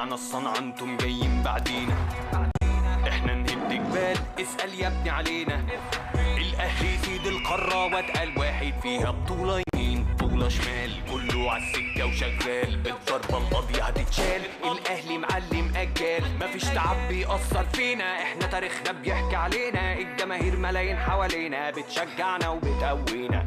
بدعنا الصنعة انتم جايين بعدينا. احنا نهد جبال اسأل يا ابني علينا. الاهلي سيد القارة واتقل واحد فيها، بطولة يمين بطولة شمال كله عالسكة وشغال. الضربة القاضية هتتشال، الاهلي معلم اجال. مفيش تعب بيأثر فينا، احنا تاريخنا بيحكي علينا. الجماهير ملايين حوالينا بتشجعنا وبتقوينا.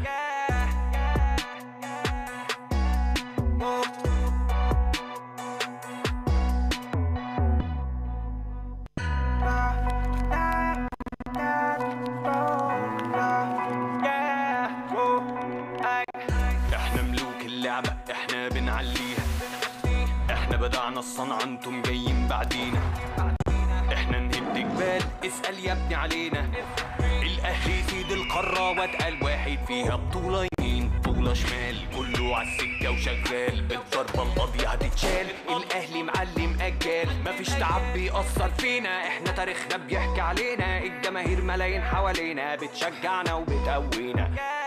احنا بنعليها، احنا بدعنا الصنعة انتم جايين بعدينا. احنا نهد جبال اسأل يا ابني علينا. الاهلي سيد القارة واتقل واحد فيها، بطولة يمين بطولة شمال كله عالسكة وشغال. الضربة القاضية هتتشال، الاهلي معلم اجال. مفيش تعب بيأثر فينا، احنا تاريخنا بيحكي علينا. الجماهير ملايين حوالينا بتشجعنا وبتقوينا.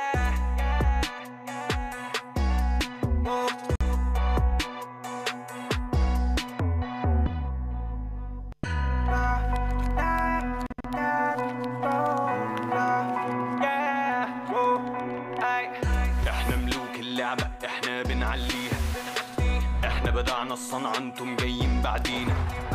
احنا ملوك اللعبة احنا بنعليها، احنا بدعنا الصنعة انتم جايين بعدينا.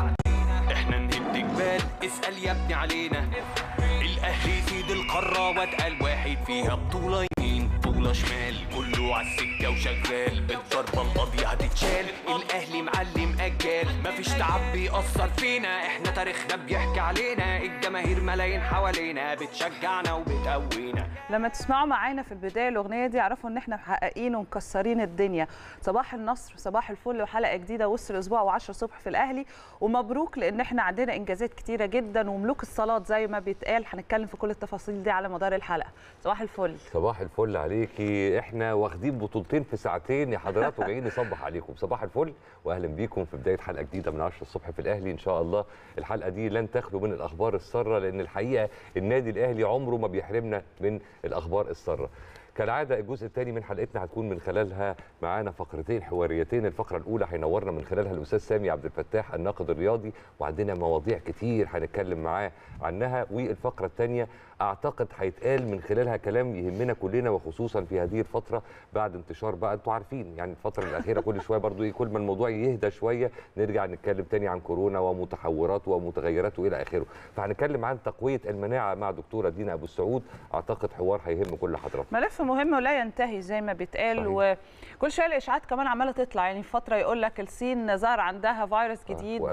احنا نهد جبال اسأل يا ابني علينا. الاهلي سيد القارة واتقل واحد فيها، بطولة يمين بطولة شمال كله عالسكة وشغال. الضربة القاضية هتتشال، الاهلي معلم اجال. مفيش تعب بيأثر فينا، احنا تاريخنا بيحكي علينا. الجماهير ملايين حوالينا بتشجعنا وبتقوينا. لما تسمعوا معانا في البدايه الاغنيه دي اعرفوا ان احنا محققين ومكسرين الدنيا. صباح النصر صباح الفل وحلقه جديده وسط الاسبوع و10 الصبح في الاهلي. ومبروك لان احنا عندنا انجازات كتيره جدا وملوك الصالات زي ما بيتقال. هنتكلم في كل التفاصيل دي على مدار الحلقه. صباح الفل. صباح الفل عليكي. احنا واخدين بطولتين في ساعتين يا حضرات وجايين نصبح عليكم. صباح الفل واهلا بيكم في بدايه حلقه جديده من 10 الصبح في الاهلي. ان شاء الله الحلقه دي لن تخلو من الاخبار الساره، لان الحقيقه النادي الاهلي عمره ما بيحرمنا من الاخبار الساره. كالعاده الجزء الثاني من حلقتنا هتكون من خلالها معانا فقرتين حواريتين. الفقره الاولى هينورنا من خلالها الاستاذ سامي عبد الفتاح الناقد الرياضي، وعندنا مواضيع كتير هنتكلم معاه عنها. والفقره الثانيه اعتقد هيتقال من خلالها كلام يهمنا كلنا، وخصوصا في هذه الفتره بعد انتشار بقى انتوا عارفين يعني الفتره الاخيره كل شويه برضو كل ما الموضوع يهدى شويه نرجع نتكلم تاني عن كورونا ومتحوراته ومتغيراته الى اخره. فهنتكلم عن تقويه المناعه مع دكتوره دينا ابو السعود. اعتقد حوار هيهم كل حضراتكم. ملف مهم ولا ينتهي زي ما بيتقال. وكل شويه الاشاعات كمان عماله تطلع. يعني فتره يقول لك الصين ظهر عندها فيروس جديد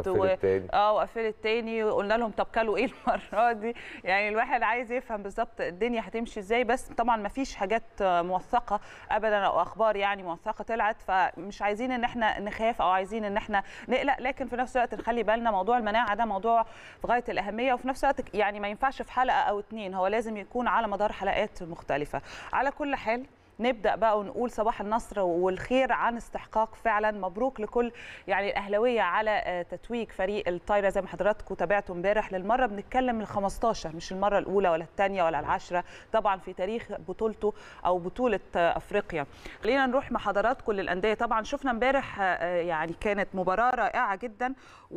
وقفلت تاني. وقلنا لهم طب كلوا ايه المره دي؟ يعني الواحد عايز يفهم بالظبط الدنيا هتمشي ازاي. بس طبعا ما فيش حاجات موثقه ابدا او اخبار يعني موثقه طلعت، فمش عايزين ان احنا نخاف او عايزين ان احنا نقلق. لكن في نفس الوقت نخلي بالنا موضوع المناعه ده موضوع في غايه الاهميه، وفي نفس الوقت يعني ما ينفعش في حلقه او اتنين، هو لازم يكون على مدار حلقات مختلفه. على كل حال نبدأ بقى ونقول صباح النصر والخير عن استحقاق فعلا. مبروك لكل يعني الأهلاوية على تتويج فريق الطايرة زي ما حضراتكم تابعتوا امبارح. للمرة بنتكلم ال15 مش المرة الأولى ولا الثانية ولا العاشرة طبعا في تاريخ بطولته أو بطولة أفريقيا. خلينا نروح مع حضراتكم للأندية. طبعا شفنا امبارح يعني كانت مباراة رائعة جدا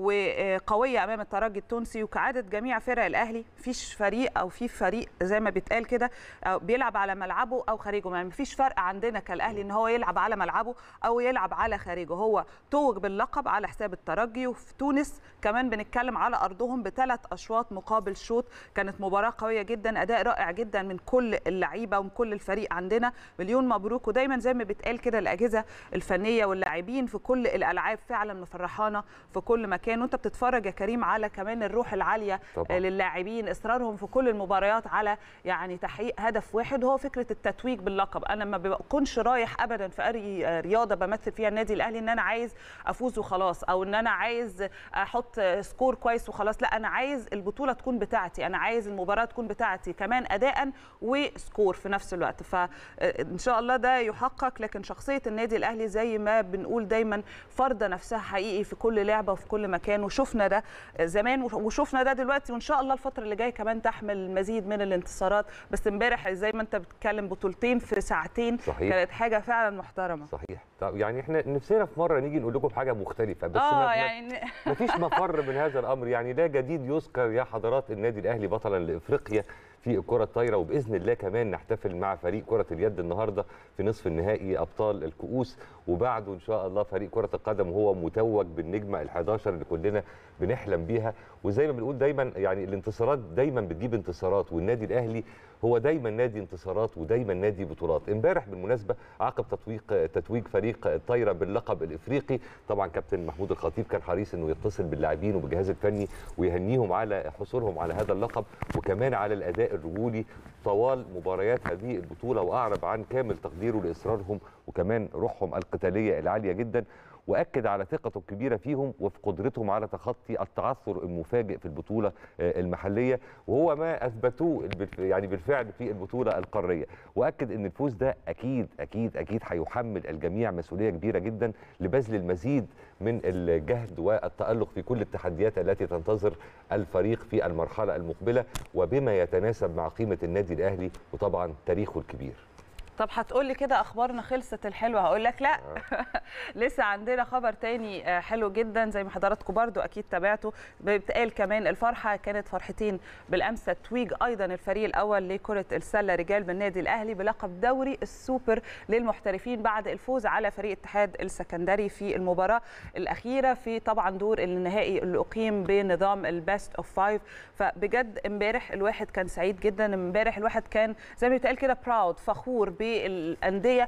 وقوية أمام الترجي التونسي. وكعادة جميع فرق الأهلي فيش فريق أو في فريق زي ما بيتقال كده بيلعب على ملعبه أو خارجه. يعني مفيش فرق عندنا كالاهلي ان هو يلعب على ملعبه او يلعب على خارجه. هو توج باللقب على حساب الترجي. وفي تونس كمان بنتكلم على ارضهم ب3 اشواط مقابل شوط. كانت مباراه قويه جدا، اداء رائع جدا من كل اللعيبه ومن كل الفريق عندنا. مليون مبروك. ودايما زي ما بيتقال كده الاجهزه الفنيه واللاعبين في كل الالعاب فعلا مفرحانا في كل مكان. وانت بتتفرج يا كريم على كمان الروح العاليه طبعا للاعبين، اصرارهم في كل المباريات على يعني تحقيق هدف واحد هو فكره التتويج باللقب. انا ما بكونش رايح ابدا في اي رياضه بمثل فيها النادي الاهلي ان انا عايز افوز وخلاص، او ان انا عايز احط سكور كويس وخلاص. لا، انا عايز البطوله تكون بتاعتي، انا عايز المباراه تكون بتاعتي كمان اداء وسكور في نفس الوقت. فان شاء الله ده يحقق. لكن شخصيه النادي الاهلي زي ما بنقول دايما فرضه نفسها حقيقي في كل لعبه وفي كل مكان. وشفنا ده زمان وشفنا ده دلوقتي، وان شاء الله الفتره اللي جايه كمان تحمل المزيد من الانتصارات. بس امبارح زي ما انت بتتكلم بطولتين في ساعتين ساعتين. صحيح. كانت حاجه فعلا محترمه. صحيح. طب يعني احنا نفسنا في مره نيجي نقول لكم حاجه مختلفه، بس يعني ما فيش مفر من هذا الامر. يعني لا جديد يذكر يا حضرات، النادي الاهلي بطلا لافريقيا في الكره الطايره، وباذن الله كمان نحتفل مع فريق كره اليد النهارده في نصف النهائي ابطال الكؤوس، وبعده ان شاء الله فريق كره القدم وهو متوج بالنجمه ال11 اللي كلنا بنحلم بيها. وزي ما بنقول دايما يعني الانتصارات دايما بتجيب انتصارات، والنادي الاهلي هو دايما نادي انتصارات ودايما نادي بطولات. امبارح بالمناسبه عقب تتويج فريق الطايره باللقب الافريقي، طبعا كابتن محمود الخطيب كان حريص انه يتصل باللاعبين وبالجهاز الفني ويهنيهم على حصولهم على هذا اللقب، وكمان على الاداء الرجولي طوال مباريات هذه البطوله، واعرب عن كامل تقديره لاصرارهم وكمان روحهم القتاليه العاليه جدا، واكد على ثقته الكبيره فيهم وفي قدرتهم على تخطي التعثر المفاجئ في البطوله المحليه، وهو ما اثبتوه يعني بالفعل في البطوله القاريه. واكد ان الفوز ده اكيد اكيد اكيد هيحمل الجميع مسؤوليه كبيره جدا لبذل المزيد من الجهد والتالق في كل التحديات التي تنتظر الفريق في المرحله المقبله، وبما يتناسب مع قيمه النادي الاهلي وطبعا تاريخه الكبير. طب هتقول لي كده اخبارنا خلصت الحلوه؟ هقول لك لا. لسه عندنا خبر تاني حلو جدا زي ما حضراتكم برضو اكيد تابعتوا. بيتقال كمان الفرحه كانت فرحتين بالامس، تتويج ايضا الفريق الاول لكره السله رجال بالنادي الاهلي بلقب دوري السوبر للمحترفين بعد الفوز على فريق اتحاد السكندري في المباراه الاخيره في طبعا دور النهائي اللي اقيم بنظام البيست اوف 5. فبجد امبارح الواحد كان سعيد جدا، امبارح الواحد كان زي ما بيتقال كده براود، فخور بالانديه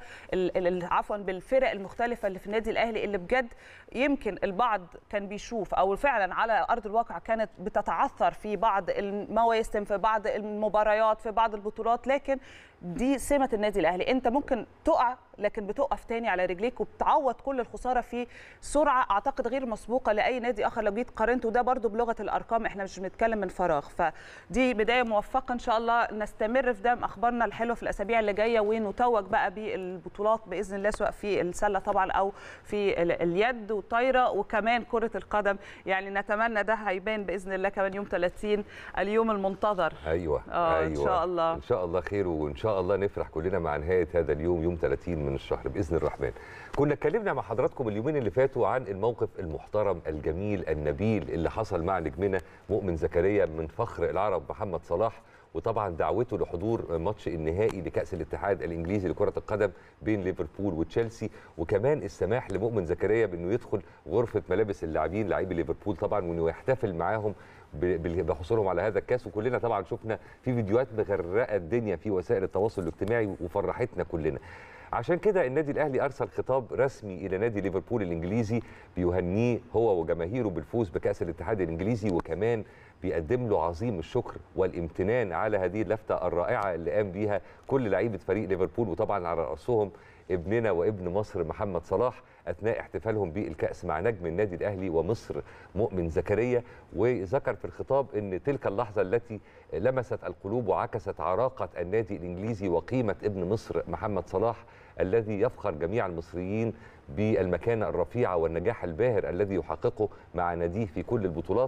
عفوا بالفرق المختلفه اللي في النادي الاهلي، اللي بجد يمكن البعض كان بيشوف او فعلا على ارض الواقع كانت بتتعثر في بعض المواسم، في بعض المباريات، في بعض البطولات، لكن دي سمه النادي الاهلي. انت ممكن تقع لكن بتقف تاني على رجليك وبتعوض كل الخساره في سرعه اعتقد غير مسبوقه لاي نادي اخر لو جيت قارنته، وده برده بلغه الارقام، احنا مش بنتكلم من فراغ. فدي بدايه موفقه، ان شاء الله نستمر في دعم اخبارنا الحلوه في الاسابيع اللي جايه ونتوج بقى بالبطولات باذن الله، سواء في السله طبعا او في اليد والطايره وكمان كره القدم. يعني نتمنى ده هيبان باذن الله كمان يوم 30 اليوم المنتظر. ايوه ان شاء الله، ان شاء الله خير، وان شاء الله نفرح كلنا مع نهايه هذا اليوم يوم 30 من الشهر باذن الرحمن. كنا اتكلمنا مع حضراتكم اليومين اللي فاتوا عن الموقف المحترم الجميل النبيل اللي حصل مع نجمنا مؤمن زكريا من فخر العرب محمد صلاح، وطبعا دعوته لحضور ماتش النهائي لكأس الاتحاد الانجليزي لكرة القدم بين ليفربول وتشيلسي، وكمان السماح لمؤمن زكريا بانه يدخل غرفة ملابس اللاعبين لاعبي ليفربول طبعا، وانه يحتفل معاهم بحصولهم على هذا الكاس. وكلنا طبعا شفنا في فيديوهات مغرقة الدنيا في وسائل التواصل الاجتماعي وفرحتنا كلنا. عشان كده النادي الاهلي ارسل خطاب رسمي الى نادي ليفربول الانجليزي بيهنيه هو وجماهيره بالفوز بكأس الاتحاد الانجليزي، وكمان بيقدم له عظيم الشكر والامتنان على هذه اللفتة الرائعة اللي قام بيها كل لعيبة فريق ليفربول، وطبعا على رأسهم ابننا وابن مصر محمد صلاح أثناء احتفالهم بالكأس مع نجم النادي الأهلي ومصر مؤمن زكريا. وذكر في الخطاب أن تلك اللحظة التي لمست القلوب وعكست عراقة النادي الإنجليزي وقيمة ابن مصر محمد صلاح الذي يفخر جميع المصريين بالمكانة الرفيعة والنجاح الباهر الذي يحققه مع ناديه في كل البطولات.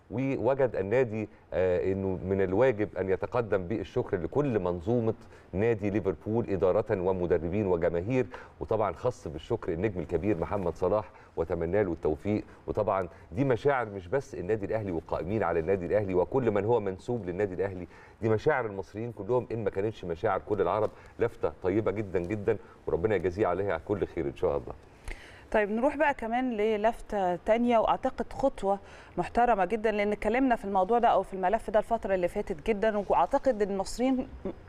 ووجد النادي انه من الواجب ان يتقدم بالشكر لكل منظومه نادي ليفربول اداره ومدربين وجماهير، وطبعا خص بالشكر النجم الكبير محمد صلاح وتمنى له التوفيق. وطبعا دي مشاعر مش بس النادي الاهلي والقائمين على النادي الاهلي وكل من هو منسوب للنادي الاهلي، دي مشاعر المصريين كلهم ان ما كانتش مشاعر كل العرب. لفته طيبه جدا جدا وربنا يجازيه عليها كل خير ان شاء الله. طيب نروح بقى كمان للفتة تانية واعتقد خطوة محترمة جدا، لان اتكلمنا في الموضوع ده او في الملف ده الفترة اللي فاتت جدا، واعتقد ان المصريين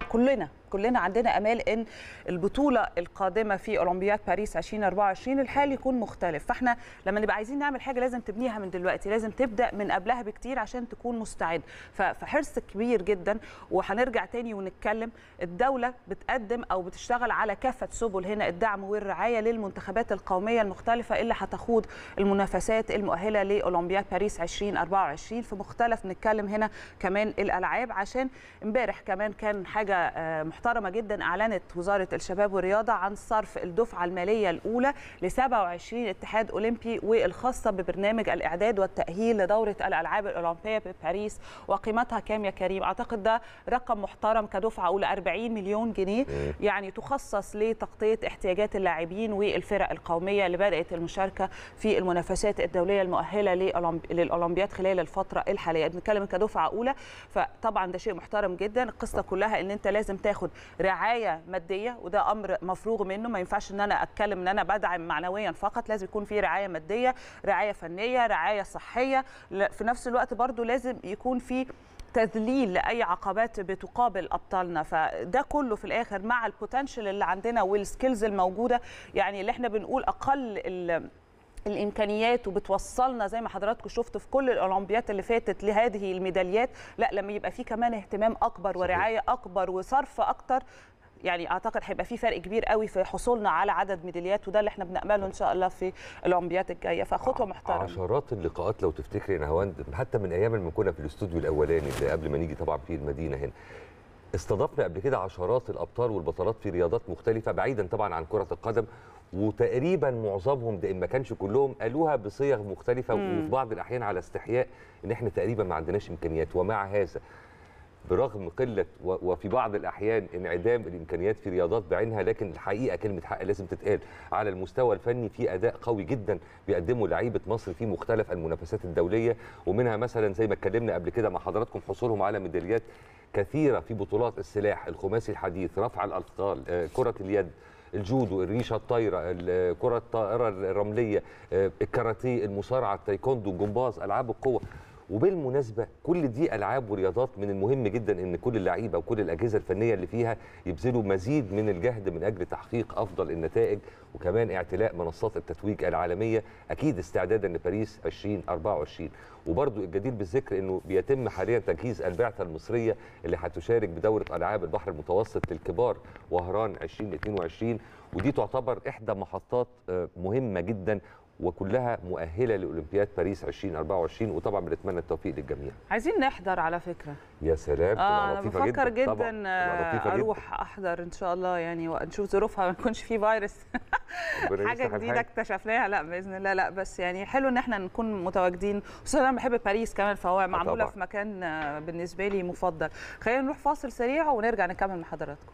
كلنا عندنا امال ان البطولة القادمة في اولمبياد باريس 2024 الحال يكون مختلف. فاحنا لما نبقى عايزين نعمل حاجة لازم تبنيها من دلوقتي، لازم تبدا من قبلها بكتير عشان تكون مستعد. فحرص كبير جدا، وهنرجع تاني ونتكلم الدولة بتقدم او بتشتغل على كافة سبل هنا الدعم والرعاية للمنتخبات القومية المختلفة اللي هتخوض المنافسات المؤهلة لأولمبياد باريس 2024 في مختلف. نتكلم هنا كمان الألعاب، عشان امبارح كمان كان حاجة محترمة محترمه جدا. اعلنت وزاره الشباب والرياضه عن صرف الدفعه الماليه الاولى ل 27 اتحاد اولمبي والخاصه ببرنامج الاعداد والتاهيل لدوره الالعاب الاولمبيه بباريس، وقيمتها كام يا كريم؟ اعتقد ده رقم محترم كدفعه اولى، 40 مليون جنيه، يعني تخصص لتغطيه احتياجات اللاعبين والفرق القوميه اللي بدات المشاركه في المنافسات الدوليه المؤهله للاولمبياد خلال الفتره الحاليه. بنتكلم كدفعه اولى، فطبعا ده شيء محترم جدا. القصه كلها ان انت لازم تاخد رعايه ماديه، وده امر مفروغ منه. ما ينفعش ان انا اتكلم ان انا بدعم معنويا فقط، لازم يكون في رعايه ماديه، رعايه فنيه، رعايه صحيه. في نفس الوقت برضو لازم يكون في تذليل لاي عقبات بتقابل ابطالنا. فده كله في الاخر مع البوتنشال اللي عندنا والسكيلز الموجوده، يعني اللي احنا بنقول اقل الامكانيات وبتوصلنا زي ما حضراتكم شفتوا في كل الاولمبيات اللي فاتت لهذه الميداليات. لا، لما يبقى في كمان اهتمام اكبر ورعايه اكبر وصرف اكتر، يعني اعتقد هيبقى في فرق كبير قوي في حصولنا على عدد ميداليات، وده اللي احنا بنأمله ان شاء الله في الاولمبيات الجايه. فخطوه محترمه. عشرات اللقاءات لو تفتكري يا نهاوند، حتى من ايام ما كنا في الاستوديو الاولاني اللي قبل ما نيجي طبعا في المدينه هنا، استضفنا قبل كده عشرات الابطال والبطلات في رياضات مختلفه بعيدا طبعا عن كره القدم، وتقريبا معظمهم ده ان ما كانش كلهم قالوها بصيغ مختلفه وفي بعض الاحيان على استحياء ان احنا تقريبا ما عندناش امكانيات. ومع هذا برغم قله وفي بعض الاحيان انعدام الامكانيات في رياضات بعينها، لكن الحقيقه كلمه حق لازم تتقال، على المستوى الفني في اداء قوي جدا بيقدمه لعيبه مصر في مختلف المنافسات الدوليه، ومنها مثلا زي ما اتكلمنا قبل كده مع حضراتكم حصولهم على ميداليات كثيره في بطولات السلاح، الخماسي الحديث، رفع الاثقال، كره اليد، الجودو، الريشه الطايره، الكره الطائره الرمليه، الكاراتيه، المصارعه، التايكوندو، الجمباز، العاب القوه. وبالمناسبه كل دي العاب ورياضات من المهم جدا ان كل اللعيبه وكل الاجهزه الفنيه اللي فيها يبذلوا مزيد من الجهد من اجل تحقيق افضل النتائج، وكمان اعتلاء منصات التتويج العالميه، اكيد استعدادا لباريس 2024. وبرضو الجدير بالذكر انه بيتم حاليا تجهيز البعثه المصريه اللي هتشارك بدوره العاب البحر المتوسط للكبار وهران 2022، ودي تعتبر احدى محطات مهمه جدا وكلها مؤهله لاولمبياد باريس 2024، وطبعا بنتمنى التوفيق للجميع. عايزين نحضر على فكره. يا سلام، انا بفكر جدا اروح احضر ان شاء الله، يعني ونشوف ظروفها ما يكونش في فيروس حاجه جديده اكتشفناها. لا باذن الله، لا بس يعني حلو ان احنا نكون متواجدين، خصوصا انا بحب باريس كمان، فهو معموله في مكان بالنسبه لي مفضل. خلينا نروح فاصل سريع ونرجع نكمل مع حضراتكم.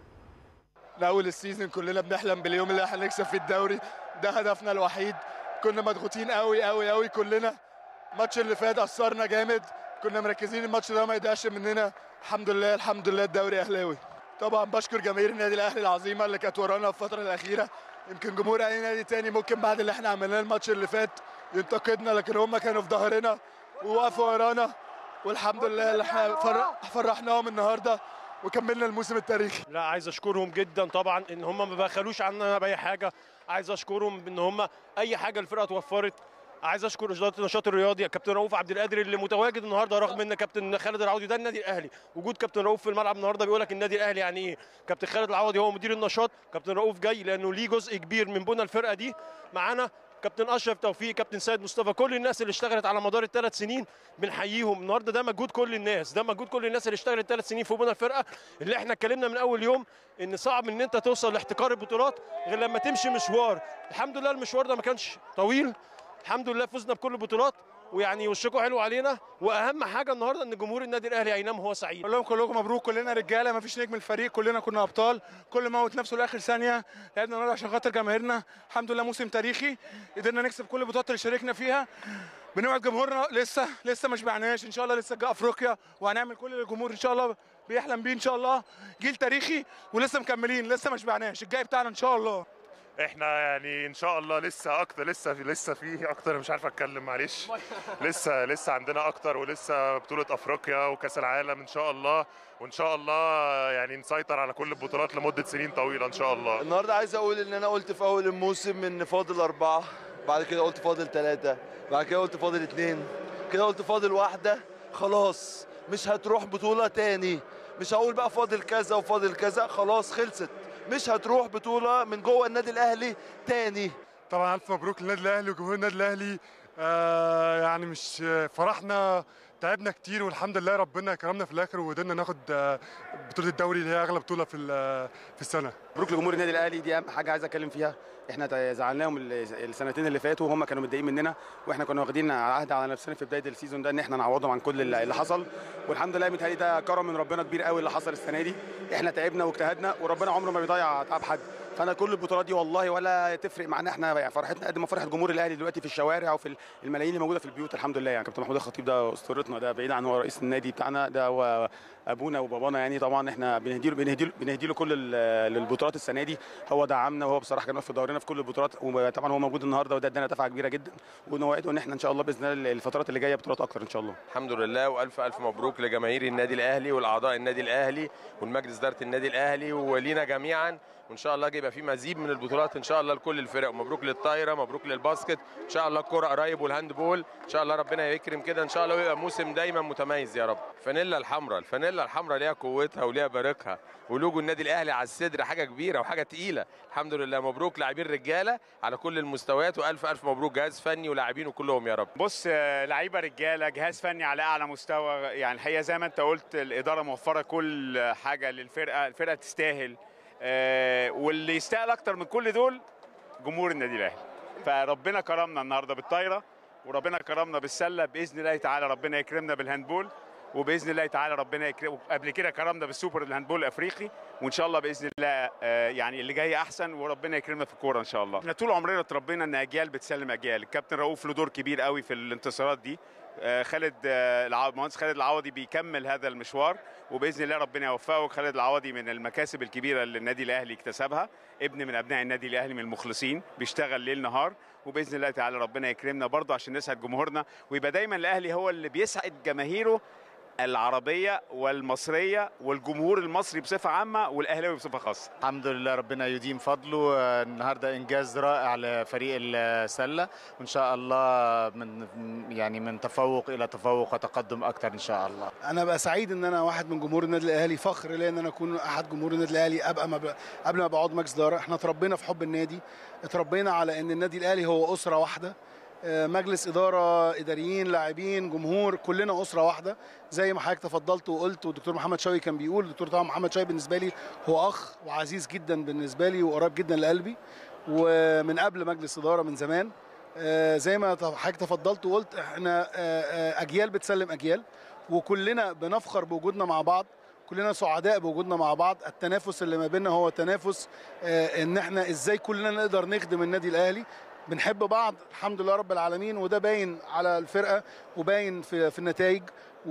اول السيزون كلنا بنحلم باليوم اللي احنا نكسب فيه الدوري، ده هدفنا الوحيد. كنا مضغوطين قوي قوي قوي كلنا، الماتش اللي فات اثرنا جامد، كنا مركزين الماتش ده ما يضيعش مننا. الحمد لله الحمد لله الدوري اهلاوي. طبعا بشكر جماهير النادي الاهلي العظيمه اللي كانت ورانا في الفتره الاخيره. يمكن جمهور اي نادي تاني ممكن بعد اللي احنا عملناه الماتش اللي فات ينتقدنا، لكن هم كانوا في ظهرنا ووقفوا ورانا، والحمد لله اللي احنا فرحناهم النهارده وكملنا الموسم التاريخي. لا، عايز اشكرهم جدا طبعا ان هم ما بخلوش عننا باي حاجه. عايز اشكرهم ان هم اي حاجه الفرقه توفرت. عايز اشكر اداره النشاط الرياضي، كابتن رؤوف عبد القادر اللي متواجد النهارده، رغم ان كابتن خالد العوضي ده النادي الاهلي. وجود كابتن رؤوف في الملعب النهارده بيقول لك النادي الاهلي يعني ايه. كابتن خالد العوضي هو مدير النشاط، كابتن رؤوف جاي لانه ليه جزء كبير من بنى الفرقه دي معانا. كابتن اشرف توفيق، كابتن سيد مصطفى، كل الناس اللي اشتغلت على مدار ال3 سنين بنحييهم النهارده. ده مجهود كل الناس، ده مجهود كل الناس اللي اشتغلت 3 سنين في بنى الفرقه، اللي احنا اتكلمنا من اول يوم ان صعب ان انت توصل لاحتكار البطولات غير لما تمشي مشوار. الحمد لله المشوار ده ما كانش طويل، الحمد لله فزنا بكل البطولات، ويعني وشكوا حلو علينا. واهم حاجه النهارده ان جمهور النادي الاهلي هينام وهو سعيد. اقول لهم كلكم مبروك، كلنا رجاله، ما فيش نجم الفريق، كلنا كنا ابطال، كل موت نفسه لاخر ثانيه. لعبنا النهارده عشان خاطر جماهيرنا، الحمد لله موسم تاريخي، قدرنا نكسب كل البطولات اللي شاركنا فيها. بنوعد جمهورنا لسه ما شبعناش، ان شاء الله لسه جاء افريقيا، وهنعمل كل اللي الجمهور ان شاء الله بيحلم بيه. ان شاء الله جيل تاريخي ولسه مكملين، لسه ما شبعناش، الجاي بتاعنا ان شاء الله. احنا يعني ان شاء الله لسه اكتر، لسه فيه اكتر، مش عارف اتكلم معلش. لسه عندنا اكتر، ولسه بطولة افريقيا وكاس العالم ان شاء الله، وان شاء الله يعني نسيطر على كل البطولات لمدة سنين طويلة ان شاء الله. النهارده عايز اقول ان انا قلت في اول الموسم ان فاضل 4، بعد كده قلت فاضل 3، بعد كده قلت فاضل 2، كده قلت فاضل 1. خلاص مش هتروح بطولة تاني، مش هقول بقى فاضل كذا وفاضل كذا، خلاص خلصت، مش هتروح بطولة من جوه النادي الأهلي تاني. طبعا ألف مبروك للنادي الأهلي وجمهور النادي الأهلي. يعني مش فرحنا تعبنا كتير والحمد لله ربنا كرمنا في الاخر وقدرنا ناخد بطوله الدوري اللي هي اغلى بطوله في السنه. مبروك لجمهور النادي الاهلي، دي اهم حاجه عايز اتكلم فيها. احنا زعلناهم السنتين اللي فاتوا وهم كانوا متضايقين مننا، واحنا كنا واخدين عهد على نفسنا في بدايه السيزون ده ان احنا نعوضهم عن كل اللي حصل، والحمد لله متهيألي ده كرم من ربنا كبير قوي اللي حصل السنه دي. احنا تعبنا واجتهدنا وربنا عمره ما بيضيع تعب حد، فانا كل البطولات دي والله ولا تفرق معانا احنا فرحتنا قد ما فرحه جمهور الاهلي دلوقتي في الشوارع وفي الملايين اللي موجوده في البيوت. الحمد لله يعني كابتن محمود الخطيب ده اسطورتنا، ده بعيد عن هو رئيس النادي بتاعنا، ده هو ابونا وبابانا يعني. طبعا احنا بنهدي له كل البطولات السنه دي، هو دعمنا وهو بصراحه كان واقف في ظهرنا في كل البطولات، وطبعا هو موجود النهارده وده ادانا دفعه كبيره جدا، ونوعده ان احنا ان شاء الله باذن الله الفترات اللي جايه بطولات اكتر ان شاء الله. الحمد لله والف الف مبروك لجماهير النادي الاهلي والاعضاء النادي الاهلي والمجلس اداره النادي الاهلي ولينا جميعا، وان شاء الله يبقى في مزيد من البطولات ان شاء الله لكل الفرق. مبروك للطايره، مبروك للباسكت، ان شاء الله الكره قريب والهاندبول ان شاء الله ربنا يكرم كده ان شاء الله ويبقى موسم دايما متميز يا رب. الفانيلا الحمراء ليها قوتها وليها بارقها، ولوجو النادي الاهلي على الصدر حاجه كبيره وحاجه تقيله. الحمد لله مبروك لاعبين رجاله على كل المستويات، والف الف مبروك جهاز فني ولاعبين كلهم يا رب. بص لعيبه رجاله، جهاز فني على اعلى مستوى، يعني الحقيقه زي ما انت قلت الاداره موفره كل حاجه للفرقه، الفرقه تستاهل، واللي يستاهل اكتر من كل دول جمهور النادي الاهلي. فربنا كرمنا النهارده بالطايره، وربنا كرمنا بالسله، باذن الله تعالى ربنا يكرمنا بالهاندبول، وباذن الله تعالى ربنا يكرم. قبل كده كرمنا بالسوبر الهاندبول الافريقي، وان شاء الله باذن الله يعني اللي جاي احسن، وربنا يكرمنا في الكوره ان شاء الله. احنا طول عمرنا اتربينا ان اجيال بتسلم اجيال. الكابتن رؤوف له دور كبير قوي في الانتصارات دي، المهندس خالد العوضي بيكمل هذا المشوار، وباذن الله ربنا يوفقه. خالد العوضي من المكاسب الكبيره اللي النادي الاهلي اكتسبها، ابن من ابناء النادي الاهلي من المخلصين، بيشتغل ليل نهار، وباذن الله تعالى ربنا يكرمنا برضه عشان نسعد جمهورنا، ويبقى دايما الاهلي هو اللي بيسعد جماهيره العربيه والمصريه والجمهور المصري بصفه عامه والاهلاوي بصفه خاصه. الحمد لله ربنا يديم فضله. النهارده انجاز رائع لفريق السله، وان شاء الله من تفوق الى تفوق وتقدم اكتر ان شاء الله. انا بقى سعيد ان انا واحد من جمهور النادي الاهلي، فخر ليا ان انا اكون احد جمهور النادي الاهلي. قبل ما بقعد مجلس اداره، احنا اتربينا في حب النادي، اتربينا على ان النادي الاهلي هو اسره واحده، مجلس اداره، اداريين، لاعبين، جمهور، كلنا اسره واحده زي ما حضرتك تفضلت وقلت، والدكتور محمد شوقي كان بيقول. الدكتور طبعا محمد شوقي بالنسبه لي هو اخ وعزيز جدا بالنسبه لي وقريب جدا لقلبي، ومن قبل مجلس اداره من زمان. زي ما حضرتك تفضلت وقلت، احنا اجيال بتسلم اجيال، وكلنا بنفخر بوجودنا مع بعض، كلنا سعداء بوجودنا مع بعض. التنافس اللي ما بيننا هو تنافس ان احنا ازاي كلنا نقدر نخدم النادي الاهلي. بنحب بعض الحمد لله رب العالمين، وده باين على الفرقه وباين في النتائج.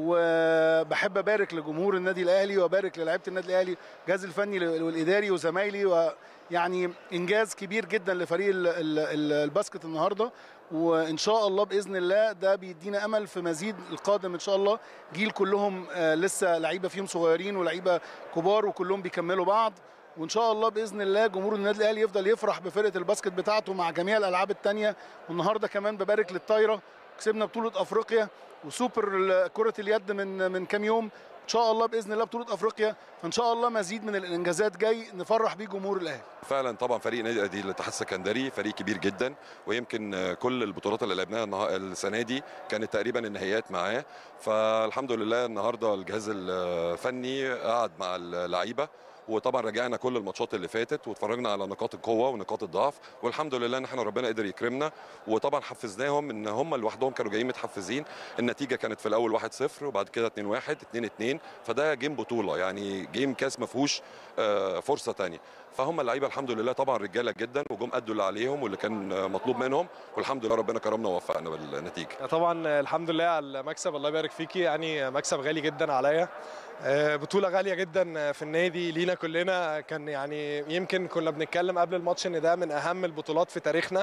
وبحب ابارك لجمهور النادي الاهلي وابارك للاعيبه النادي الاهلي، الجهاز الفني والاداري وزمايلي، ويعني انجاز كبير جدا لفريق الباسكت النهارده، وان شاء الله باذن الله ده بيدينا امل في مزيد القادم ان شاء الله. جيل كلهم لسه لعيبه فيهم صغيرين ولعيبه كبار، وكلهم بيكملوا بعض، وان شاء الله باذن الله جمهور النادي الاهلي يفضل يفرح بفرقه الباسكت بتاعته مع جميع الالعاب الثانيه. والنهارده كمان ببارك للطايره، كسبنا بطوله افريقيا وسوبر كره اليد من كام يوم، ان شاء الله باذن الله بطوله افريقيا، فان شاء الله مزيد من الانجازات جاي نفرح بيه جمهور الاهلي. فعلا طبعا فريق نادي الاتحاد السكندري فريق كبير جدا، ويمكن كل البطولات اللي لعبناها السنه دي كانت تقريبا النهائيات معاه، فالحمد لله النهارده الجهاز الفني قعد مع اللعيبه، وطبعا رجعنا كل الماتشات اللي فاتت واتفرجنا على نقاط القوه ونقاط الضعف، والحمد لله ان احنا ربنا قدر يكرمنا، وطبعا حفزناهم ان هم لوحدهم كانوا جايين متحفزين. النتيجه كانت في الاول 1-0 وبعد كده 2-1 2-2، فده جيم بطوله يعني جيم كاس ما فيهوش فرصه ثانيه، فهم اللعيبه الحمد لله طبعا رجاله جدا وجم ادوا اللي عليهم واللي كان مطلوب منهم، والحمد لله ربنا كرمنا ووفقنا بالنتيجه. طبعا الحمد لله على المكسب، الله يبارك فيكي، يعني مكسب غالي جدا عليا، بطولة غالية جدا في النادي لينا كلنا. كان يعني يمكن كنا بنتكلم قبل الماتش ان ده من اهم البطولات في تاريخنا،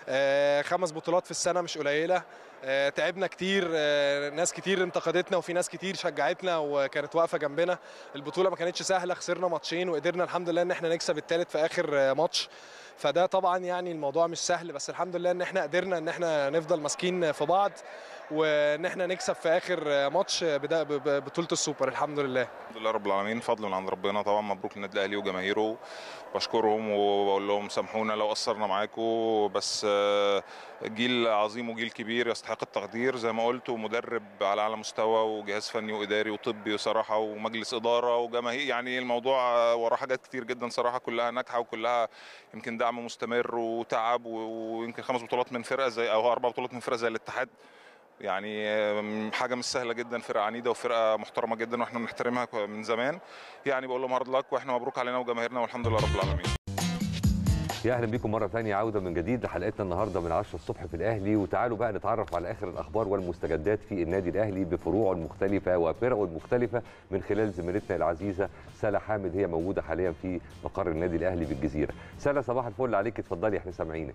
5 بطولات في السنة مش قليلة. تعبنا كتير، ناس كتير انتقدتنا وفي ناس كتير شجعتنا وكانت واقفة جنبنا. البطولة ما كانتش سهلة، خسرنا ماتشين وقدرنا الحمد لله ان احنا نكسب الثالث في اخر ماتش، فده طبعا يعني الموضوع مش سهل، بس الحمد لله ان احنا قدرنا ان احنا نفضل ماسكين في بعض وان احنا نكسب في اخر ماتش بطوله السوبر. الحمد لله. الحمد لله رب العالمين، فضل من عند ربنا طبعا. مبروك للنادي الاهلي وجماهيره، بشكرهم وبقول لهم سامحونا لو قصرنا معاكم، بس جيل عظيم وجيل كبير يستحق التقدير زي ما قلت، ومدرب على اعلى مستوى وجهاز فني واداري وطبي صراحه ومجلس اداره وجماهير. يعني الموضوع وراه حاجات كتير جدا صراحه، كلها ناجحه وكلها يمكن دعم مستمر وتعب، ويمكن 5 بطولات من فرقه زي او 4 بطولات من فرقه زي الاتحاد. يعني حاجه مش سهله جدا، فرقه عنيده وفرقه محترمه جدا واحنا بنحترمها من زمان. يعني بقول لهم هارد لك، واحنا مبروك علينا وجماهيرنا والحمد لله رب العالمين. يا اهلا بكم مره ثانيه، عوده من جديد لحلقتنا النهارده من 10 الصبح في الاهلي، وتعالوا بقى نتعرف على اخر الاخبار والمستجدات في النادي الاهلي بفروعه المختلفه وفرقه المختلفه من خلال زميلتنا العزيزه سلا حامد، هي موجوده حاليا في مقر النادي الاهلي بالجزيره. سلا صباح الفل عليك، اتفضلي احنا سامعينك.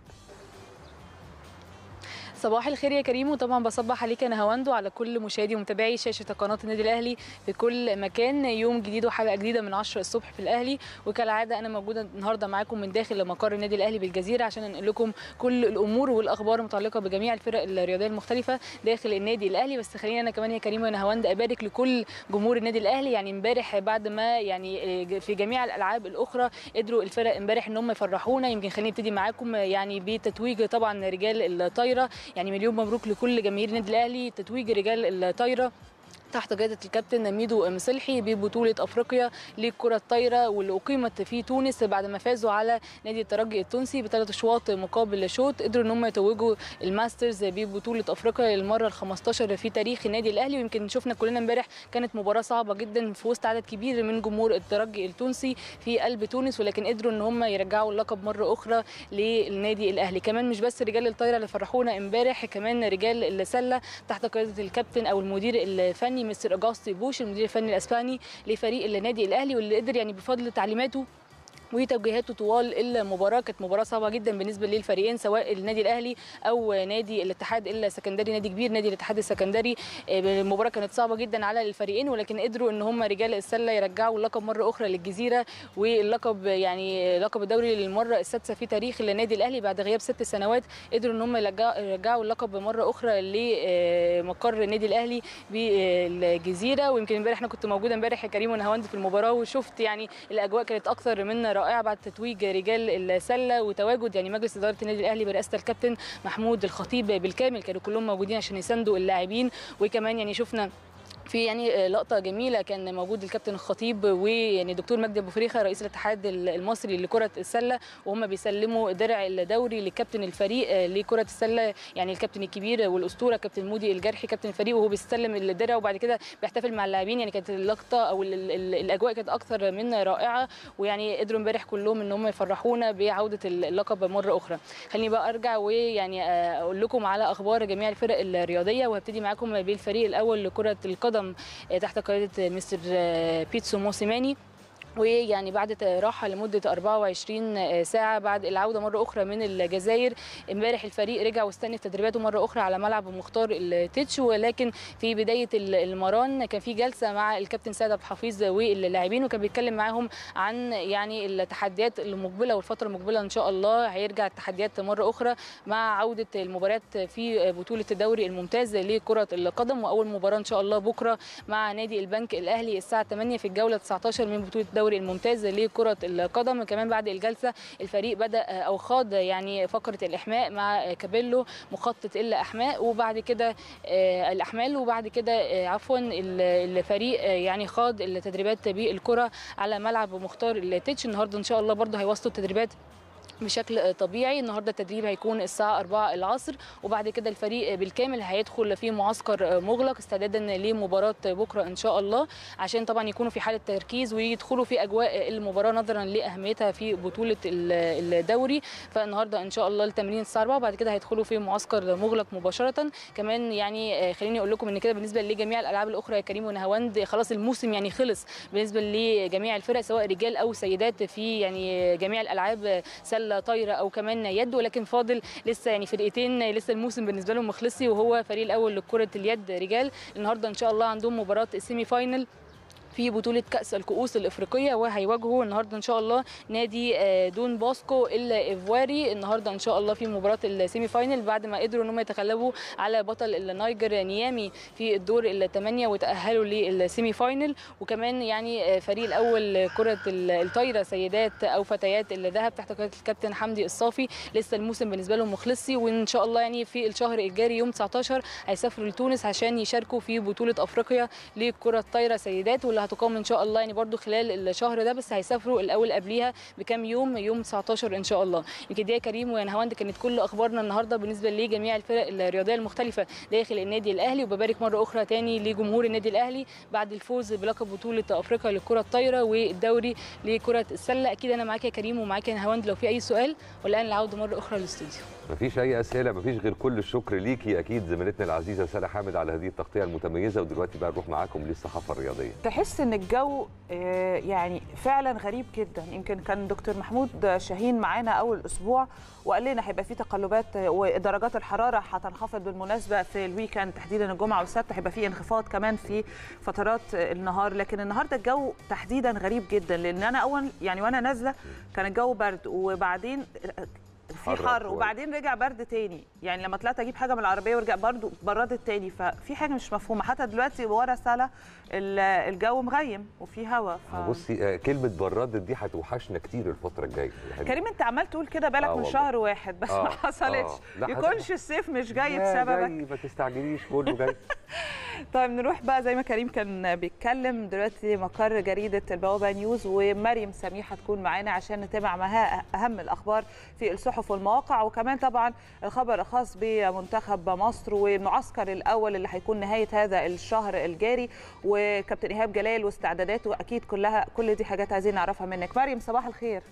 صباح الخير يا كريم، وطبعا بصبح عليك انا هواند وعلى كل مشاهدي ومتابعي شاشه قناه النادي الاهلي في كل مكان. يوم جديد وحلقه جديده من 10 الصبح في الاهلي، وكالعاده انا موجوده النهارده معاكم من داخل مقر النادي الاهلي بالجزيره عشان انقل لكم كل الامور والاخبار المتعلقه بجميع الفرق الرياضيه المختلفه داخل النادي الاهلي. بس خليني انا كمان يا كريم وانا هواند ابارك لكل جمهور النادي الاهلي. يعني امبارح بعد ما يعني في جميع الالعاب الاخرى قدروا الفرق امبارح ان هم يفرحونا. يمكن خليني ابتدي معاكم يعني بتتويج طبعا رجال الطايره، يعني مليون مبروك لكل جماهير النادي الاهلي. تتويج رجال الطايره تحت قيادة الكابتن ميدو مصلحي ببطولة أفريقيا للكرة الطايرة، واللي أقيمت في تونس بعد ما فازوا على نادي الترجي التونسي ب3 أشواط مقابل شوط. قدروا إن هم يتوجوا الماسترز ببطولة أفريقيا للمرة ال15 في تاريخ النادي الأهلي. ويمكن شفنا كلنا امبارح كانت مباراة صعبة جدا في وسط عدد كبير من جمهور الترجي التونسي في قلب تونس، ولكن قدروا إن هم يرجعوا اللقب مرة أخرى للنادي الأهلي. كمان مش بس رجال الطايرة اللي فرحونا امبارح، كمان رجال السلة تحت قيادة الكابتن أو المدير الفني مستر أغاستي بوش، المدير الفني الاسباني لفريق النادي الاهلي، واللي قدر يعني بفضل تعليماته وتوجيهاته طوال المباراه. كانت مباراه صعبه جدا بالنسبه للفريقين سواء النادي الاهلي او نادي الاتحاد السكندري، نادي كبير نادي الاتحاد السكندري. المباراه كانت صعبه جدا على الفريقين، ولكن قدروا ان هم رجال السله يرجعوا اللقب مره اخرى للجزيره، واللقب يعني لقب الدوري للمره السادسه في تاريخ النادي الاهلي بعد غياب 6 سنوات. قدروا ان هم يرجعوا اللقب مره اخرى لمقر النادي الاهلي بالجزيره. ويمكن امبارح انا كنت موجوده امبارح يا كريم وانا هوند في المباراه، وشفت يعني الاجواء كانت اكثر من رائعه بعد تتويج رجال السله وتواجد يعني مجلس اداره النادي الاهلي برئاسه الكابتن محمود الخطيب بالكامل. كانوا كلهم موجودين عشان يساندوا اللاعبين. وكمان يعني شفنا في يعني لقطه جميله كان موجود الكابتن الخطيب ويعني دكتور مجدي ابو فريخه رئيس الاتحاد المصري لكره السله، وهم بيسلموا درع الدوري لكابتن الفريق لكره السله، يعني الكابتن الكبير والاسطوره كابتن مودي الجرحي كابتن الفريق، وهو بيستلم الدرع وبعد كده بيحتفل مع اللاعبين. يعني كانت اللقطه او الاجواء كانت اكثر من رائعه، ويعني قدروا امبارح كلهم ان هم يفرحونا بعوده اللقب مره اخرى. خليني بقى ارجع ويعني اقول لكم على اخبار جميع الفرق الرياضيه، وهبتدي معاكم بالفريق الاول لكره القدم تحت قيادة مستر بيتسو موسيماني. ويعني بعد راحه لمده 24 ساعه بعد العوده مره اخرى من الجزائر، امبارح الفريق رجع واستأنف تدريباته مره اخرى على ملعب مختار التتش. ولكن في بدايه المران كان في جلسه مع الكابتن سيد عبد الحفيظ واللاعبين، وكان بيتكلم معاهم عن يعني التحديات المقبله والفتره المقبله. ان شاء الله هيرجع التحديات مره اخرى مع عوده المباريات في بطوله الدوري الممتاز لكره القدم، واول مباراه ان شاء الله بكره مع نادي البنك الاهلي الساعه 8 في الجوله 19 من بطوله الدوري الممتاز لكرة القدم. كمان بعد الجلسة الفريق بدأ أو خاض يعني فقرة الإحماء مع كابيلو مخطط الأحماء، وبعد كده الأحمال، وبعد كده عفوا الفريق يعني خاض التدريبات بالكرة على ملعب مختار التتش. النهارده إن شاء الله برضه هيواصلوا التدريبات بشكل طبيعي. النهارده التدريب هيكون الساعه 4 العصر، وبعد كده الفريق بالكامل هيدخل في معسكر مغلق استعدادا لمباراه بكره ان شاء الله، عشان طبعا يكونوا في حاله تركيز ويدخلوا في اجواء المباراه نظرا لاهميتها في بطوله الدوري. فالنهارده ان شاء الله التمرين الساعه 4، وبعد كده هيدخلوا في معسكر مغلق مباشره. كمان يعني خليني اقول لكم ان كده بالنسبه لجميع الالعاب الاخرى يا كريم ونهاوند خلاص الموسم يعني خلص بالنسبه لجميع الفرق سواء رجال او سيدات في يعني جميع الالعاب سله طايره او كمان يد، ولكن فاضل لسه يعني فرقتين لسه الموسم بالنسبه لهم مخلصي، وهو فريق الاول لكره اليد رجال. النهارده ان شاء الله عندهم مباراه السيمي فاينل في بطوله كاس الكؤوس الافريقيه، وهيواجهوا النهارده ان شاء الله نادي دون باسكو الايفواري النهارده ان شاء الله في مباراه السيمي فاينل، بعد ما قدروا ان هم يتغلبوا على بطل النيجر نيامي في الدور الثمانيه وتاهلوا للسيمي فاينل. وكمان يعني فريق الاول كره الطايره سيدات او فتيات الذهب تحت قياده الكابتن حمدي الصافي لسه الموسم بالنسبه لهم مخلصي، وان شاء الله يعني في الشهر الجاري يوم 19 هيسافروا لتونس عشان يشاركوا في بطوله افريقيا لكره الطايره سيدات، واللي هتقام ان شاء الله يعني برده خلال الشهر ده، بس هيسافروا الاول قبليها بكام يوم 19 ان شاء الله. يمكن دي يا كريم ويا نهاوند كانت كل اخبارنا النهارده بالنسبه لجميع الفرق الرياضيه المختلفه داخل النادي الاهلي، وببارك مره اخرى تاني لجمهور النادي الاهلي بعد الفوز بلقب بطوله افريقيا للكره الطايره والدوري لكره السله. اكيد انا معاك يا كريم ومعاك يا نهاوند لو في اي سؤال، والان العوده مره اخرى للاستوديو. مفيش اي اسئله، مفيش غير كل الشكر ليكي اكيد زميلتنا العزيزه ساره حامد على هذه التغطيه المتميزه. ودلوقتي بقى نروح معاكم للصحافه الرياضيه. تحس ان الجو يعني فعلا غريب جدا. يمكن كان دكتور محمود شاهين معانا اول اسبوع وقال لنا هيبقى في تقلبات ودرجات الحراره هتنخفض بالمناسبه في الويكند تحديدا الجمعه والسبت، هيبقى في انخفاض كمان في فترات النهار. لكن النهارده الجو تحديدا غريب جدا، لان انا اول يعني وانا نازله كان الجو برد وبعدين في حر وبعدين رجع برد تاني، يعني لما طلعت اجيب حاجه من العربيه ورجع برضه بردت تاني، ففي حاجه مش مفهومه. حتى دلوقتي ورا سلا الجو مغيم وفي هواء بصي كلمه بردت دي هتوحشنا كتير الفتره الجايه. كريم انت عمال تقول كده بالك من شهر واحد بس ما حصلتش. يكونش الصيف مش جاي بسببك. ما تستعجليش كله جاي. طيب نروح بقى زي ما كريم كان بيتكلم دلوقتي مقر جريده البوابه نيوز، ومريم سميح هتكون معانا عشان نتابع معاها اهم الاخبار في الصحف والمواقع، وكمان طبعا الخبر الخاص بمنتخب مصر والمعسكر الاول اللي هيكون نهايه هذا الشهر الجاري، وكابتن ايهاب جلال واستعداداته. اكيد كل دي حاجات عايزين نعرفها منك. مريم صباح الخير.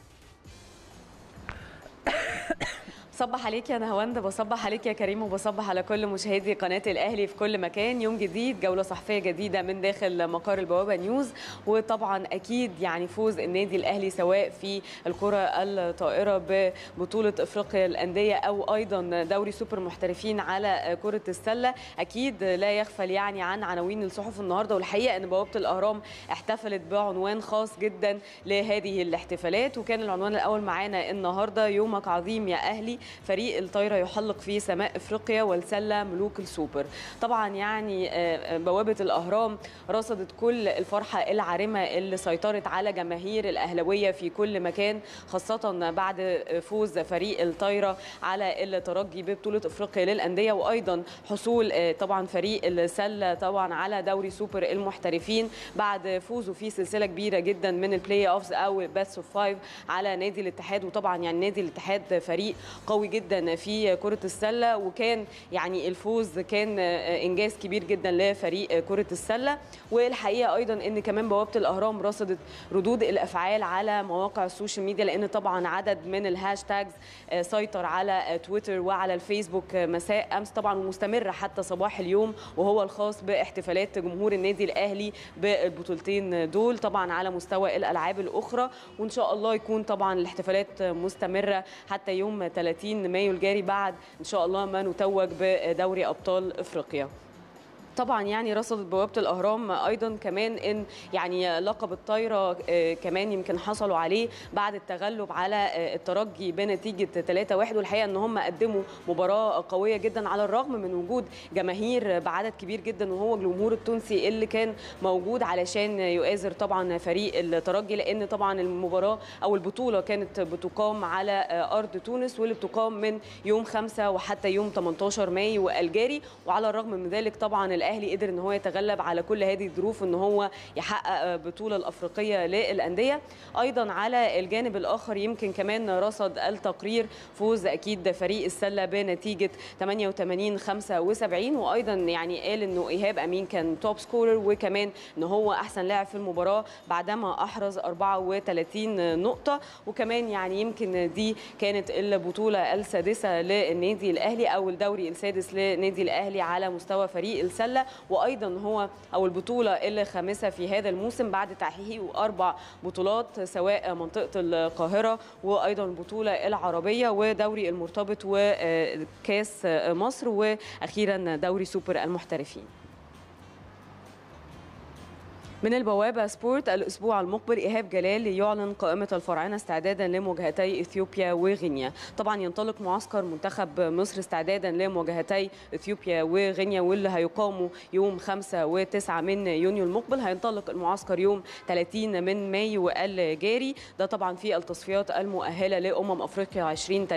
بصبح عليك يا نهاوند، بصبح عليك يا كريم، وبصبح على كل مشاهدي قناه الاهلي في كل مكان. يوم جديد، جوله صحفيه جديده من داخل مقر البوابه نيوز. وطبعا اكيد يعني فوز النادي الاهلي سواء في الكره الطائره ببطوله افريقيا الانديه او ايضا دوري سوبر محترفين على كره السله اكيد لا يغفل يعني عن عناوين الصحف النهارده. والحقيقه ان بوابه الاهرام احتفلت بعنوان خاص جدا لهذه الاحتفالات، وكان العنوان الاول معانا النهارده يومك عظيم يا اهلي، فريق الطايره يحلق في سماء افريقيا والسله ملوك السوبر. طبعا يعني بوابه الاهرام رصدت كل الفرحه العارمه اللي سيطرت على جماهير الاهلاويه في كل مكان، خاصه بعد فوز فريق الطايره على الترجي ببطوله افريقيا للانديه، وايضا حصول طبعا فريق السله طبعا على دوري سوبر المحترفين بعد فوزه في سلسله كبيره جدا من البلاي اوفز او بيست اوف 5 على نادي الاتحاد. وطبعا يعني نادي الاتحاد فريق قوي جدا في كرة السلة، وكان يعني الفوز كان إنجاز كبير جدا لفريق كرة السلة. والحقيقة أيضا أن كمان بوابة الأهرام رصدت ردود الأفعال على مواقع السوشيال ميديا، لأن طبعا عدد من الهاشتاجز سيطر على تويتر وعلى الفيسبوك مساء أمس طبعا ومستمر حتى صباح اليوم، وهو الخاص باحتفالات جمهور النادي الأهلي بالبطولتين دول طبعا على مستوى الألعاب الأخرى. وإن شاء الله يكون طبعا الاحتفالات مستمرة حتى يوم 30 مايو الجاري بعد إن شاء الله ما نتوج بدوري أبطال إفريقيا. طبعا يعني رصدت بوابه الاهرام ايضا كمان ان يعني لقب الطايره كمان يمكن حصلوا عليه بعد التغلب على الترجي بنتيجه 3-1. والحقيقه ان هم قدموا مباراه قويه جدا على الرغم من وجود جماهير بعدد كبير جدا، وهو الجمهور التونسي اللي كان موجود علشان يؤازر طبعا فريق الترجي، لان طبعا المباراه او البطوله كانت بتقام على ارض تونس، واللي بتقام من يوم 5 وحتى يوم 18 مايو الجاري. وعلى الرغم من ذلك طبعا الاهلي قدر ان هو يتغلب على كل هذه الظروف ان هو يحقق بطوله الافريقيه للانديه. ايضا على الجانب الاخر يمكن كمان رصد التقرير فوز اكيد فريق السله بنتيجه 88-75، وايضا يعني قال انه ايهاب امين كان توب سكورر، وكمان ان هو احسن لاعب في المباراه بعدما احرز 34 نقطه. وكمان يعني يمكن دي كانت البطوله السادسه للنادي الاهلي او الدوري السادس للنادي الاهلي على مستوى فريق السله، وايضا هو او البطوله الخامسه في هذا الموسم بعد تحقيقه 4 بطولات سواء منطقه القاهره وايضا البطوله العربيه ودوري المرتبط وكاس مصر واخيرا دوري سوبر المحترفين. من البوابة سبورت الأسبوع المقبل إيهاب جلال يعلن قائمة الفراعنة استعدادا لمواجهتي إثيوبيا وغينيا. طبعا ينطلق معسكر منتخب مصر استعدادا لمواجهتي إثيوبيا وغينيا واللي هيقاموا يوم 5 و9 من يونيو المقبل. هينطلق المعسكر يوم 30 من مايو الجاري، ده طبعا في التصفيات المؤهلة لأمم أفريقيا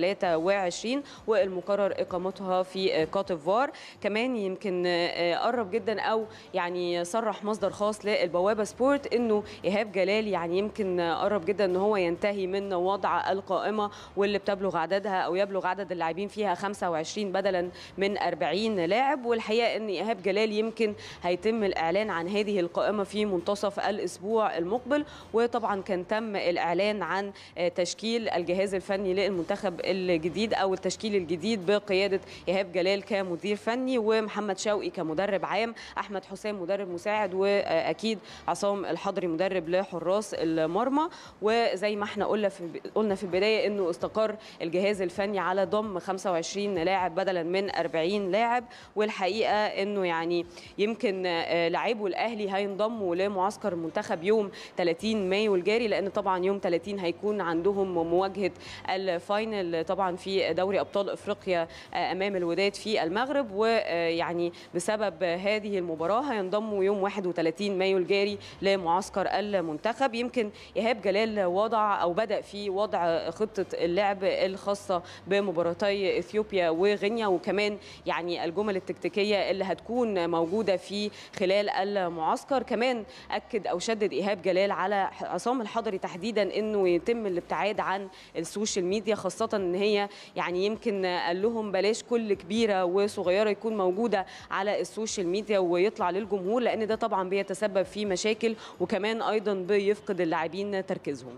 2023 والمقرر إقامتها في كوت ديفوار. كمان يمكن قرب جدا أو يعني صرح مصدر خاص البوابة سبورت انه ايهاب جلال يعني يمكن قرب جدا ان هو ينتهي من وضع القائمه واللي بتبلغ عددها او يبلغ عدد اللاعبين فيها 25 بدلا من 40 لاعب. والحقيقه ان ايهاب جلال يمكن هيتم الاعلان عن هذه القائمه في منتصف الاسبوع المقبل. وطبعا كان تم الاعلان عن تشكيل الجهاز الفني للمنتخب الجديد او التشكيل الجديد بقياده ايهاب جلال كمدير فني ومحمد شوقي كمدرب عام، احمد حسام مدرب مساعد، واكيد عصام الحضري مدرب لحراس المرمى. وزي ما احنا قلنا في البدايه انه استقر الجهاز الفني على ضم 25 لاعب بدلا من 40 لاعب. والحقيقه انه يعني يمكن لاعبو الاهلي هينضموا لمعسكر المنتخب يوم 30 مايو الجاري، لان طبعا يوم 30 هيكون عندهم مواجهه الفاينل طبعا في دوري ابطال افريقيا امام الوداد في المغرب. ويعني بسبب هذه المباراه هينضموا يوم 31 مايو الجاري لمعسكر المنتخب. يمكن ايهاب جلال وضع او بدا في وضع خطه اللعب الخاصه بمباراتي اثيوبيا وغينيا، وكمان يعني الجمل التكتيكيه اللي هتكون موجوده في خلال المعسكر. كمان اكد او شدد ايهاب جلال على عصام الحضري تحديدا انه يتم الابتعاد عن السوشيال ميديا، خاصه ان هي يعني يمكن قال لهم بلاش كل كبيره وصغيره يكون موجوده على السوشيال ميديا ويطلع للجمهور، لان ده طبعا بيتسبب في مشاكل وكمان ايضا بيفقد اللاعبين تركيزهم.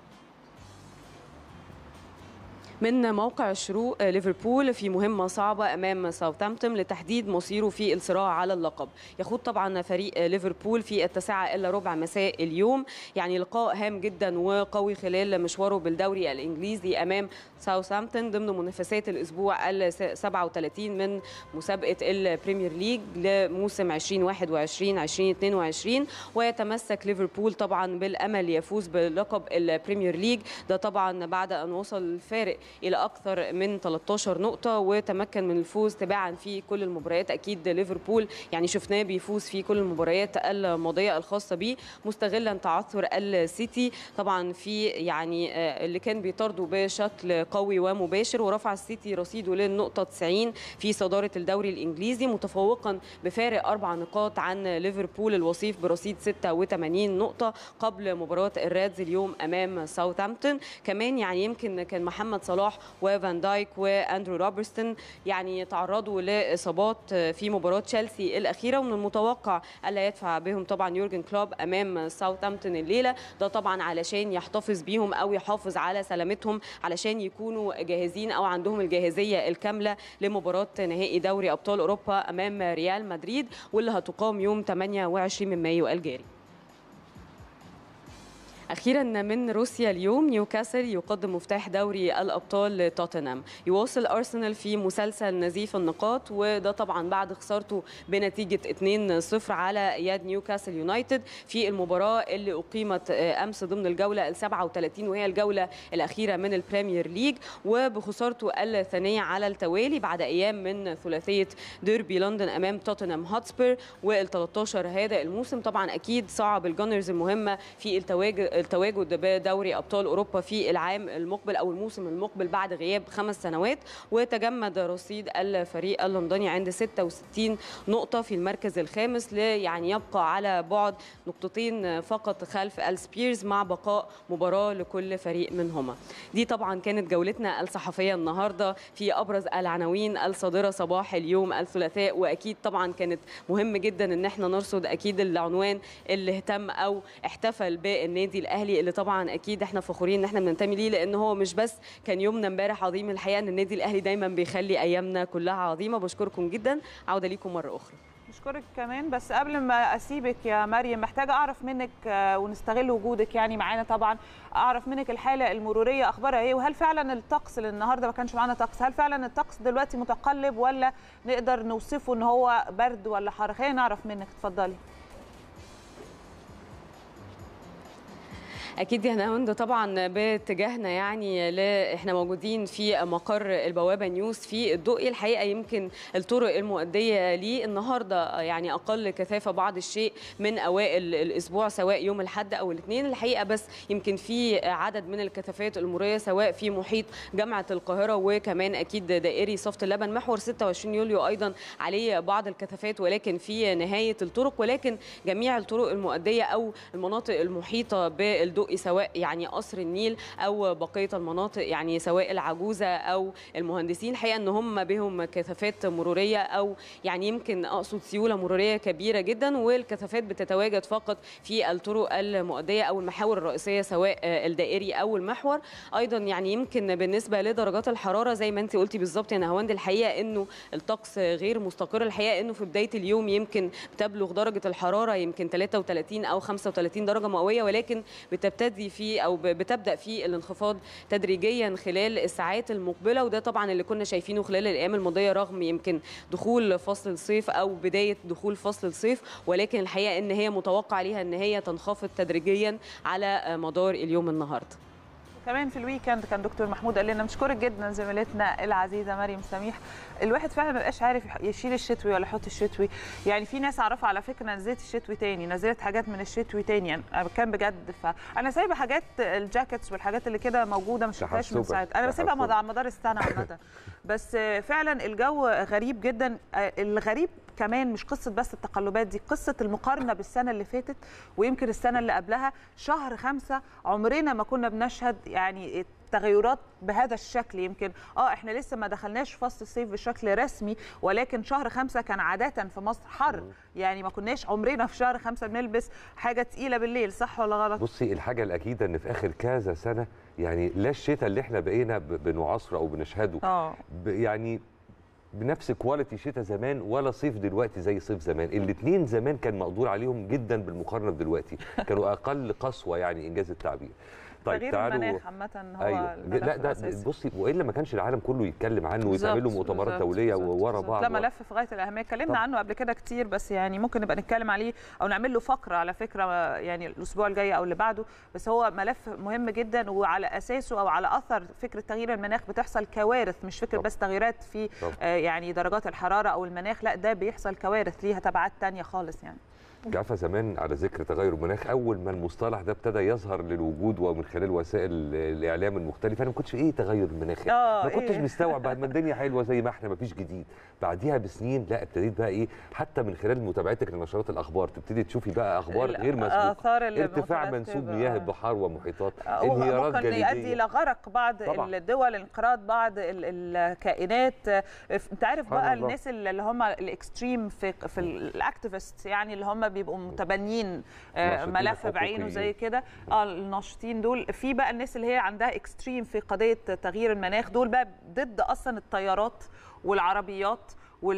من موقع الشروق، ليفربول في مهمة صعبة أمام ساوثهامبتون لتحديد مصيره في الصراع على اللقب. يخوض طبعا فريق ليفربول في 9:15 مساء اليوم يعني لقاء هام جدا وقوي خلال مشواره بالدوري الإنجليزي أمام ساوثهامبتون ضمن منافسات الأسبوع ال37 من مسابقة البريمير ليج لموسم 2021-2022. ويتمسك ليفربول طبعا بالأمل يفوز بلقب البريمير ليج، ده طبعا بعد أن وصل الفارق إلى أكثر من 13 نقطة وتمكن من الفوز تباعا في كل المباريات. أكيد ليفربول يعني شفناه بيفوز في كل المباريات الماضية الخاصة به، مستغلا تعثر السيتي طبعا في يعني اللي كان بيطارده بشكل قوي ومباشر، ورفع السيتي رصيده للنقطة 90 في صدارة الدوري الإنجليزي متفوقا بفارق 4 نقاط عن ليفربول الوصيف برصيد 86 نقطة قبل مباراة الريدز اليوم أمام ساوثهامبتون. كمان يعني يمكن كان محمد صلاح وفان دايك واندرو روبرتسون يعني تعرضوا لاصابات في مباراه تشيلسي الاخيره، ومن المتوقع الا يدفع بهم طبعا يورجن كلوب امام ساوثهامبتون الليله، ده طبعا علشان يحتفظ بيهم او يحافظ على سلامتهم علشان يكونوا جاهزين او عندهم الجاهزيه الكامله لمباراه نهائي دوري ابطال اوروبا امام ريال مدريد واللي هتقام يوم 28 من مايو الجاري. أخيرا من روسيا اليوم، نيوكاسل يقدم مفتاح دوري الأبطال لتوتنهام. يواصل أرسنال في مسلسل نزيف النقاط، وده طبعا بعد خسارته بنتيجة 2-0 على يد نيوكاسل يونايتد في المباراة اللي أقيمت أمس ضمن الجولة ال37 وهي الجولة الأخيرة من البريمير ليج، وبخسارته الثانية على التوالي بعد أيام من ثلاثية ديربي لندن أمام توتنهام هوتسبير وال13 هذا الموسم. طبعا أكيد صعب الجانرز المهمة في التواجد بدوري أبطال أوروبا في العام المقبل أو الموسم المقبل بعد غياب 5 سنوات، وتجمد رصيد الفريق اللندني عند 66 نقطة في المركز الخامس، يعني يبقى على بعد نقطتين فقط خلف السبيرز مع بقاء مباراة لكل فريق منهما. دي طبعا كانت جولتنا الصحفية النهاردة في أبرز العناوين الصادرة صباح اليوم الثلاثاء، وأكيد طبعا كانت مهم جدا إن احنا نرصد أكيد العنوان اللي اهتم أو احتفل بالنادي الأهلي اللي طبعا أكيد احنا فخورين إن احنا بننتمي ليه، لأن هو مش بس كان يومنا امبارح عظيم، الحقيقة إن النادي الأهلي دايما بيخلي أيامنا كلها عظيمة. بشكركم جدا، عودة ليكم مرة أخرى. بشكرك كمان، بس قبل ما اسيبك يا مريم محتاجه اعرف منك ونستغل وجودك يعني معانا طبعا، اعرف منك الحاله المروريه اخبارها ايه، وهل فعلا الطقس اللي النهارده ما كانش معانا طقس، هل فعلا الطقس دلوقتي متقلب ولا نقدر نوصفه ان هو برد ولا حر؟ خلينا نعرف منك، اتفضلي. اكيد يا هند طبعا باتجاهنا يعني احنا موجودين في مقر البوابه نيوز في الدقي. الحقيقه يمكن الطرق المؤديه ليه النهارده يعني اقل كثافه بعض الشيء من اوائل الاسبوع سواء يوم الاحد او الاثنين الحقيقه، بس يمكن في عدد من الكثافات المروريه سواء في محيط جامعه القاهره وكمان اكيد دائري صفت اللبن. محور 26 يوليو ايضا عليه بعض الكثافات ولكن في نهايه الطرق، ولكن جميع الطرق المؤديه او المناطق المحيطه بالدقي سواء يعني قصر النيل او بقيه المناطق يعني سواء العجوزه او المهندسين الحقيقه ان هم بهم كثافات مروريه او يعني يمكن اقصد سيوله مروريه كبيره جدا، والكثافات بتتواجد فقط في الطرق المؤديه او المحاور الرئيسيه سواء الدائري او المحور. ايضا يعني يمكن بالنسبه لدرجات الحراره زي ما انت قلتي بالظبط يا نهاوند الحقيقه انه الطقس غير مستقر. الحقيقه انه في بدايه اليوم يمكن بتبلغ درجه الحراره يمكن 33 او 35 درجه مئويه، ولكن بتبتدي في او بتبدا في الانخفاض تدريجيا خلال الساعات المقبله، وده طبعا اللي كنا شايفينه خلال الايام الماضيه رغم يمكن دخول فصل الصيف او بدايه دخول فصل الصيف، ولكن الحقيقه ان هي متوقع ليها ان هي تنخفض تدريجيا على مدار اليوم النهارده. كمان في الويكند كان دكتور محمود قال لنا مشكورك جدا زميلتنا العزيزه مريم سميح. الواحد فعلا ما بقاش عارف يشيل الشتوي ولا يحط الشتوي، يعني في ناس اعرفها على فكره نزلت الشتوي تاني، نزلت حاجات من الشتوي تاني، يعني كان بجد. فانا سايبه حاجات الجاكيتس والحاجات اللي كده موجوده ما شفتهاش من ساعه، انا بسيبها على مدار السنه عامه. بس فعلا الجو غريب جدا. الغريب كمان مش قصه بس التقلبات دي، قصه المقارنه بالسنه اللي فاتت ويمكن السنه اللي قبلها. شهر 5 عمرنا ما كنا بنشهد يعني تغيرات بهذا الشكل. يمكن احنا لسه ما دخلناش فصل الصيف بشكل رسمي، ولكن شهر 5 كان عاده في مصر حر، يعني ما كناش عمرنا في شهر 5 بنلبس حاجه تقيله بالليل، صح ولا غلط؟ بصي الحاجه الاكيده ان في اخر كذا سنه يعني لا الشتاء اللي احنا بقينا بنعاصره او بنشهده يعني بنفس كواليتي شتاء زمان ولا صيف دلوقتي زي صيف زمان. الاثنين زمان كان مقدور عليهم جدا بالمقارنه بدلوقتي، كانوا اقل قسوه يعني انجاز التعبير. طيب تعالوا المناخ عامه هو أيوة. لا ده بصي والا ما كانش العالم كله يتكلم عنه ويتعمل له مؤتمرات دوليه ورا بعض. لا ملف في غايه الاهميه، اتكلمنا عنه قبل كده كتير، بس يعني ممكن نبقى نتكلم عليه او نعمل له فقره على فكره يعني الاسبوع الجاي او اللي بعده. بس هو ملف مهم جدا، وعلى اساسه او على اثر فكره تغيير المناخ بتحصل كوارث، مش فكره بس تغييرات في يعني درجات الحراره او المناخ، لا ده بيحصل كوارث ليها تبعات ثانيه خالص. يعني عارفه زمان على ذكر تغير المناخ اول ما المصطلح ده ابتدى يظهر للوجود ومن خلال وسائل الاعلام المختلفه انا ما كنتش ايه تغير المناخ ما كنتش مستوعب بعد ما الدنيا حلوه زي ما احنا ما فيش جديد. بعديها بسنين لا ابتديت بقى ايه حتى من خلال متابعتك لنشرات الاخبار تبتدي تشوفي بقى اخبار غير مسبوقه، ارتفاع منسوب مياه البحار ومحيطات، انهيارات جليديه ممكن يؤدي الى غرق بعض الدول، انقراض بعض الكائنات. انت عارف بقى الناس اللي هم الاكستريم في الاكتيفيست يعني اللي هم بيبقوا متبنين ملف بعينه زي كده الناشطين دول. في بقى الناس اللي هي عندها اكستريم في قضيه تغيير المناخ، دول بقى ضد اصلا الطيارات والعربيات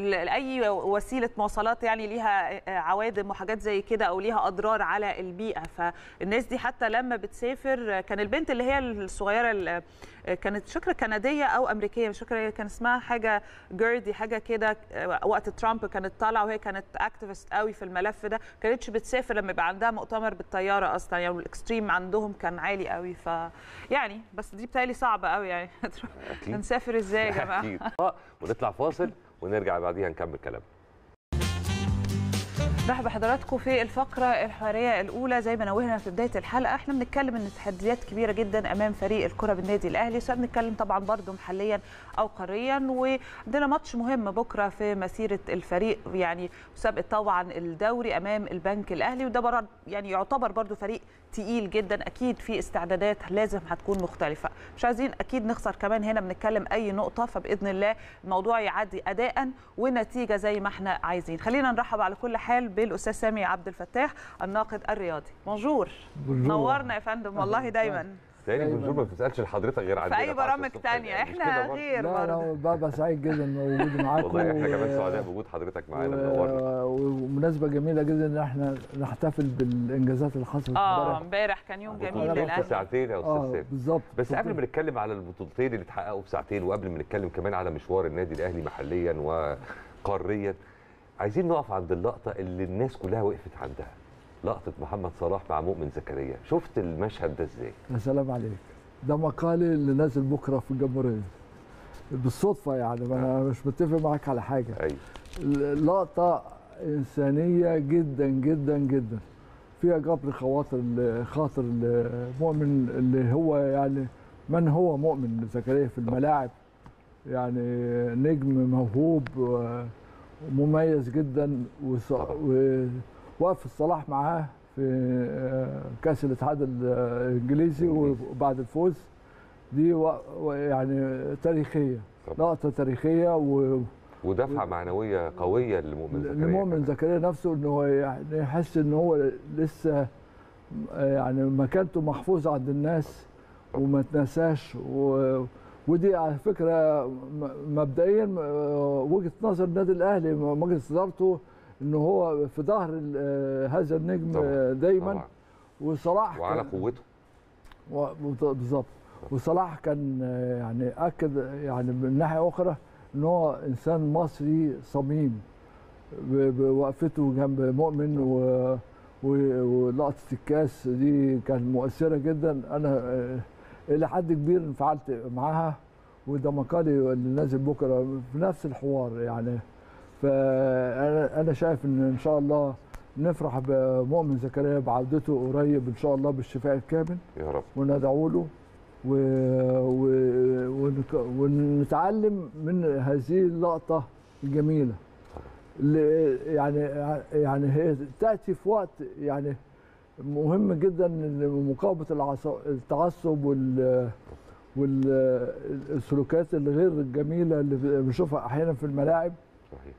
واي وسيله مواصلات يعني ليها عوادم وحاجات زي كده او ليها اضرار على البيئه. فالناس دي حتى لما بتسافر، كان البنت اللي هي الصغيره اللي كانت مش فاكره كنديه او امريكيه مش فاكره كان اسمها حاجه جيردي حاجه كده، وقت ترامب كانت طالعه وهي كانت اكتيفيست قوي في الملف ده، كانتش بتسافر لما يبقى عندها مؤتمر بالطياره اصلا، يعني الاكستريم عندهم كان عالي قوي. يعني بس دي بتهيألي صعبه قوي يعني نسافر ازاي يا جماعه؟ اكيد. ونطلع فاصل ونرجع بعديها نكمل كلام. مرحبا بحضراتكم في الفقره الحواريه الاولى. زي ما نوهنا في بدايه الحلقه احنا بنتكلم ان تحديات كبيره جدا امام فريق الكره بالنادي الاهلي، سواء بنتكلم طبعا برضو محليا او قاريا، وعندنا ماتش مهم بكره في مسيره الفريق يعني مسابقه طبعا الدوري امام البنك الاهلي، وده يعني يعتبر برضو فريق تقيل جدا، اكيد في استعدادات لازم هتكون مختلفه، مش عايزين اكيد نخسر كمان هنا بنتكلم اي نقطه، فباذن الله الموضوع يعدي اداء ونتيجه زي ما احنا عايزين. خلينا نرحب على كل حال بالاستاذ سامي عبد الفتاح الناقد الرياضي. بونجور، نورنا يا فندم والله دايما. تاني بونجور ما بتسالش لحضرتك غير عندنا في اي برامج ثانيه، احنا غير برضه. لا بابا سعيد جدا بوجودي معاكم والله، احنا كمان سعداء بوجود حضرتك معانا، منورنا. ومناسبه جميله جدا ان احنا نحتفل بالانجازات اللي حصلت امبارح كان يوم جميل للاهلي. في ساعتين يا استاذ سامي بالظبط. بس قبل ما نتكلم على البطولتين اللي اتحققوا في ساعتين، وقبل ما نتكلم كمان على مشوار النادي الاهلي محليا وقاريا، عايزين نقف عند اللقطه اللي الناس كلها وقفت عندها. لقطه محمد صلاح مع مؤمن زكريا، شفت المشهد ده ازاي؟ يا سلام عليك، ده مقالي اللي نازل بكره في الجمهوريه بالصدفه، يعني انا مش متفق معاك على حاجه. ايوه لقطه انسانيه جدا جدا جدا، فيها جبر خاطر المؤمن اللي هو يعني من هو مؤمن زكريا في الملاعب، يعني نجم موهوب ومميز جدا، ووقف الصلاح معاه في كاس الاتحاد الانجليزي وبعد الفوز دي يعني تاريخيه، لقطه تاريخيه ودفعه معنويه قويه لمؤمن زكريا نفسه، ان هو يعني يحس ان هو لسه يعني مكانته محفوظه عند الناس وما تنساش. ودي على فكره مبدئيا وجهه نظر النادي الاهلي مجلس ادارته، ان هو في ظهر هذا النجم دايما طبعا. وصلاح وعلى قوته بالظبط. وصلاح كان يعني اكد يعني من ناحيه اخرى ان هو انسان مصري صميم بوقفته جنب مؤمن، ولقطه الكاس دي كانت مؤثره جدا. انا الى حد كبير انفعلت معاها، وده مقالي اللي نازل بكره في نفس الحوار يعني. فانا شايف ان شاء الله نفرح بمؤمن زكريا بعودته قريب ان شاء الله بالشفاء الكامل يا رب، وندعو له ونتعلم من هذه اللقطه الجميله اللي يعني هي تاتي في وقت يعني مهم جدا لمقاومه التعصب والسلوكيات الغير الجميله اللي بنشوفها احيانا في الملاعب. صحيح.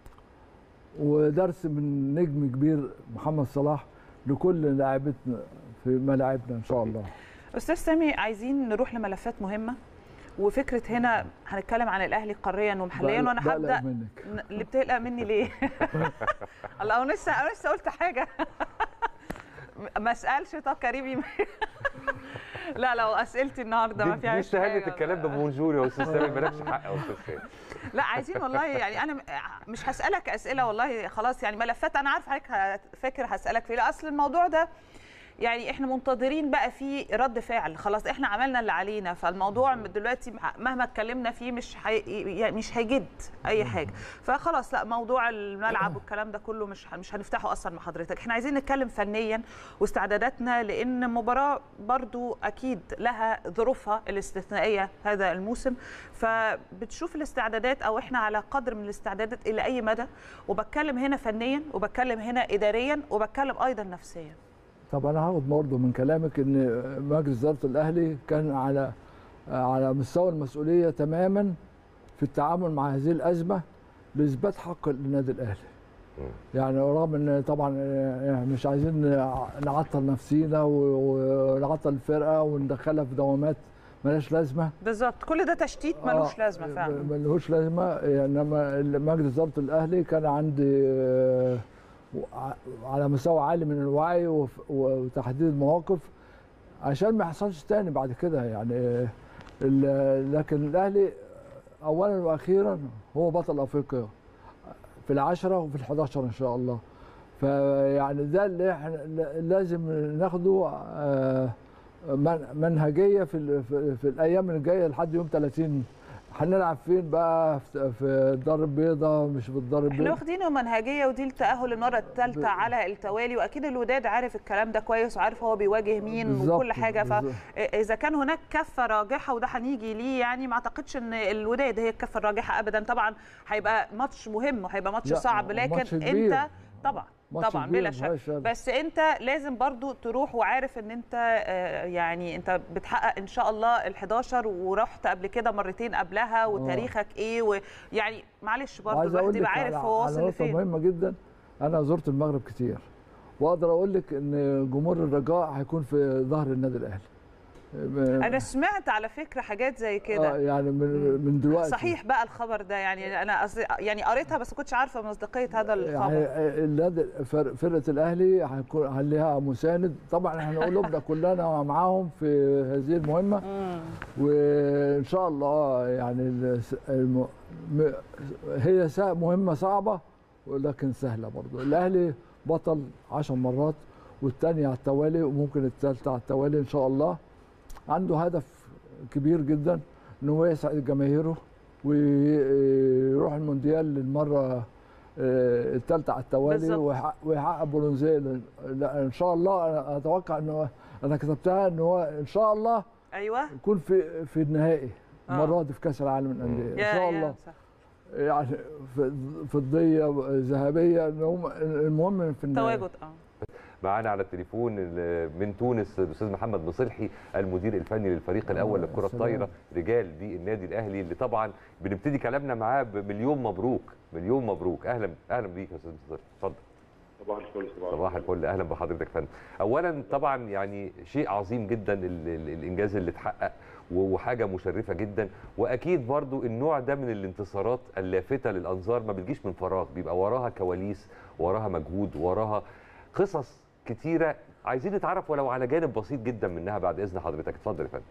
ودرس من نجم كبير محمد صلاح لكل لاعبتنا في ملاعبنا ان شاء الله. استاذ سامي، عايزين نروح لملفات مهمه، وفكره هنا هنتكلم عن الاهلي قاريا ومحليا، وانا هبدا. اللي بتقلق مني ليه؟ الله، انا لسه قلت حاجه. ما اسالش. طب كريمي لا لو اسئلتي النهارده ما فيهاش مش تهنت الكلام بونجور يا استاذ سامي، مالكش حق يا استاذ سامي. لا عايزين والله، يعني انا مش هسالك اسئله والله، خلاص يعني ملفات انا عارفه حضرتك فاكر هسالك فيه. لا اصل الموضوع ده يعني احنا منتظرين بقى فيه رد فعل، خلاص احنا عملنا اللي علينا، فالموضوع دلوقتي مهما اتكلمنا فيه مش هيجد اي حاجه، فخلاص لا موضوع الملعب والكلام ده كله مش هنفتحه اصلا مع حضرتك. احنا عايزين نتكلم فنيا واستعداداتنا، لان مباراه برضو اكيد لها ظروفها الاستثنائيه هذا الموسم، فبتشوف الاستعدادات او احنا على قدر من الاستعدادات الى اي مدى، وبتكلم هنا فنيا وبتكلم هنا اداريا وبتكلم ايضا نفسيا. طب انا هاخد برضه من كلامك ان مجلس اداره الاهلي كان على مستوى المسؤوليه تماما في التعامل مع هذه الازمه لاثبات حق النادي الاهلي. يعني رغم ان طبعا مش عايزين نعطل نفسينا ونعطل الفرقه وندخلها في دوامات مالهاش لازمه. بالظبط، كل ده تشتيت ملوش لازمه فعلا. ملوش لازمه، انما مجلس اداره الاهلي كان عندي على مستوى عالي من الوعي وتحديد المواقف عشان ما يحصلش تاني بعد كده يعني. لكن الاهلي اولا واخيرا هو بطل افريقيا في ال10 وفي ال11 ان شاء الله. فيعني ده اللي احنا لازم ناخده منهجيه في الايام الجايه لحد يوم 30. هنلعب فين بقى؟ في الدار البيضاء مش في الدار البيضاء. احنا واخدينه منهجيه، ودي التاهل المره الثالثه على التوالي، واكيد الوداد عارف الكلام ده كويس وعارف هو بيواجه مين وكل حاجه. فاذا كان هناك كفه راجحه وده هنيجي ليه، يعني ما اعتقدش ان الوداد هي الكفه الراجحه ابدا. طبعا هيبقى ماتش مهم وهيبقى ماتش صعب، لكن انت طبعا بلا شك، بس انت لازم برضو تروح وعارف ان انت يعني انت بتحقق ان شاء الله ال11 ورحت قبل كده مرتين قبلها، وتاريخك ايه، ويعني معلش برضو الواحد يبقى عارف هو واصل لفين. مهمه جدا، انا زرت المغرب كتير واقدر اقول لك ان جمهور الرجاء هيكون في ظهر النادي الاهلي. انا سمعت على فكره حاجات زي كده يعني من دلوقتي. صحيح بقى الخبر ده؟ يعني انا يعني قريتها بس ما كنتش عارفه مصداقيه هذا الخبر. يعني فرقه الاهلي هيكون لها مساند طبعا، احنا قلوبنا كلنا معاهم في هذه المهمه. وان شاء الله يعني هي مهمه صعبه ولكن سهله برضه. الاهلي بطل 10 مرات والثانيه على التوالي وممكن الثالثه على التوالي ان شاء الله. عنده هدف كبير جدا ان هو يسعد جماهيره ويروح المونديال للمره الثالثه على التوالي ويحقق برونزيه. ان شاء الله انا اتوقع انه انا كتبتها ان هو ان شاء الله ايوه يكون في النهائي المره دي في كاس العالم للانديه ان شاء الله. يعني فضيه ذهبيه المهم في النهائي. تواجد معانا على التليفون من تونس الاستاذ محمد مصلحي المدير الفني للفريق الاول للكره الطايره رجال بالنادي الاهلي، اللي طبعا بنبتدي كلامنا معاه بمليون مبروك. مليون مبروك. اهلا بيك يا استاذ مصلحي، اتفضل. صباح الفل. صباح الفل، اهلا بحضرتك يا فندم. اولا طبعا يعني شيء عظيم جدا الانجاز اللي اتحقق وحاجه مشرفه جدا، واكيد برضو النوع ده من الانتصارات اللافته للانظار ما بتجيش من فراغ، بيبقى وراها كواليس، وراها مجهود، وراها قصص كتيره. عايزين نتعرف ولو على جانب بسيط جدا منها بعد اذن حضرتك. اتفضل يا فندم.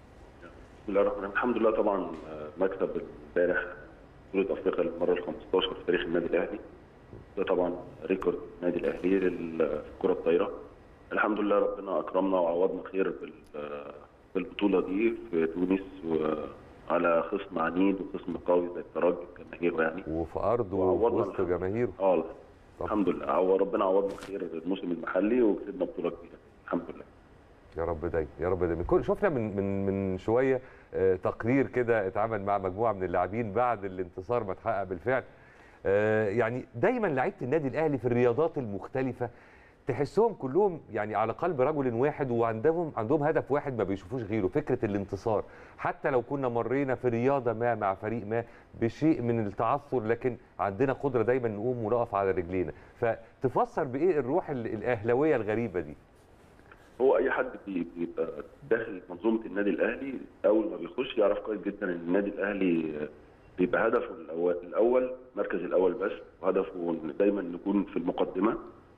بسم الله الرحمن الرحيم. الحمد لله طبعا مكسب امبارح بطوله افريقيا للمره ال 15 في تاريخ النادي الاهلي. ده طبعا ريكورد النادي الاهلي للكره الطايره. الحمد لله ربنا اكرمنا وعوضنا خير بالبطوله دي في تونس، وعلى خصم عنيد وخصم قوي زي الترجي جماهيره يعني، وفي ارضه ووسط جماهيره. الحمد لله ربنا عوضنا خير الموسم المحلي وكسبنا بطوله كبيره الحمد لله. يا رب دايما يا رب دايما. شفنا من شويه تقرير كده اتعمل مع مجموعه من اللاعبين بعد الانتصار ما اتحقق بالفعل. يعني دايما لعيبه النادي الاهلي في الرياضات المختلفه تحسهم كلهم يعني على قلب رجل واحد، وعندهم هدف واحد ما بيشوفوش غيره، فكره الانتصار. حتى لو كنا مرينا في رياضه ما مع فريق ما بشيء من التعثر، لكن عندنا قدره دايما نقوم ونقف على رجلينا. فتفسر بايه الروح الاهلاويه الغريبه دي؟ هو اي حد بيبقى داخل منظومه النادي الاهلي اول ما بيخش يعرف كويس جدا ان النادي الاهلي بيبقى هدفه الاول المركز الاول بس، وهدفه دايما نكون في المقدمه.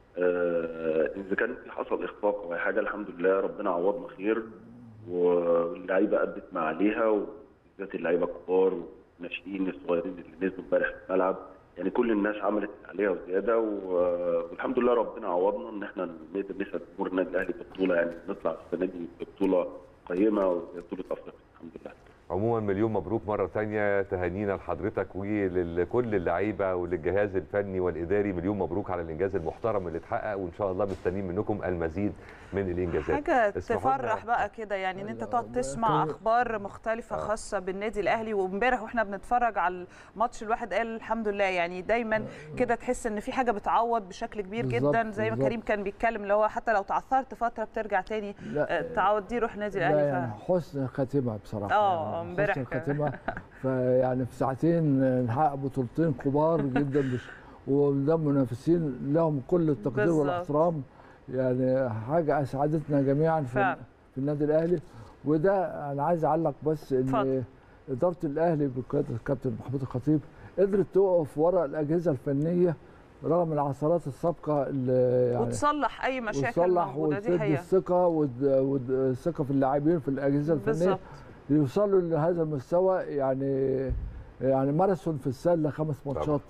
اذا كان حصل اخفاق او حاجه الحمد لله ربنا عوضنا خير، واللعيبه ادت ما عليها، وبالذات اللعيبه الكبار والناشئين الصغيرين اللي نزلوا امبارح في الملعب. يعني كل الناس عملت عليها وزياده، والحمد لله ربنا عوضنا ان احنا نقدر نسعد جمهور النادي الاهلي ببطوله، يعني نطلع السنه دي ببطوله قيمه وهي بطوله افريقيا الحمد لله. عموما مليون مبروك مرة ثانية، تهانينا لحضرتك ولكل اللعيبة وللجهاز الفني والإداري. مليون مبروك على الإنجاز المحترم اللي اتحقق، وإن شاء الله مستنيين منكم المزيد من الإنجازات. حاجة تفرح بقى كده، يعني إن أنت تقعد تسمع أخبار مختلفة خاصة بالنادي الأهلي. وامبارح وإحنا بنتفرج على الماتش الواحد قال الحمد لله، يعني دايما كده تحس إن في حاجة بتعوض بشكل كبير جدا، زي ما كريم كان بيتكلم اللي هو حتى لو تعثرت فترة بترجع تاني تعوض دي روح النادي الأهلي. يعني حسن خاتمة بصراحة. امبارح الخاتمه فيعني في ساعتين نحقق بطولتين كبار جدا، وقدام منافسين لهم كل التقدير والاحترام. يعني حاجه اسعدتنا جميعا في النادي الاهلي. وده انا عايز اعلق بس ان اداره الاهلي بقياده الكابتن محمود الخطيب قدرت تقف وراء الاجهزه الفنيه رغم العثرات السابقه يعني، وتصلح اي مشاكل موجوده. دي حقيقه الثقه والثقه في اللاعبين في الاجهزه الفنيه بالزبط. يوصلوا لهذا المستوى. يعني ماراثون في السله 5 ماتشات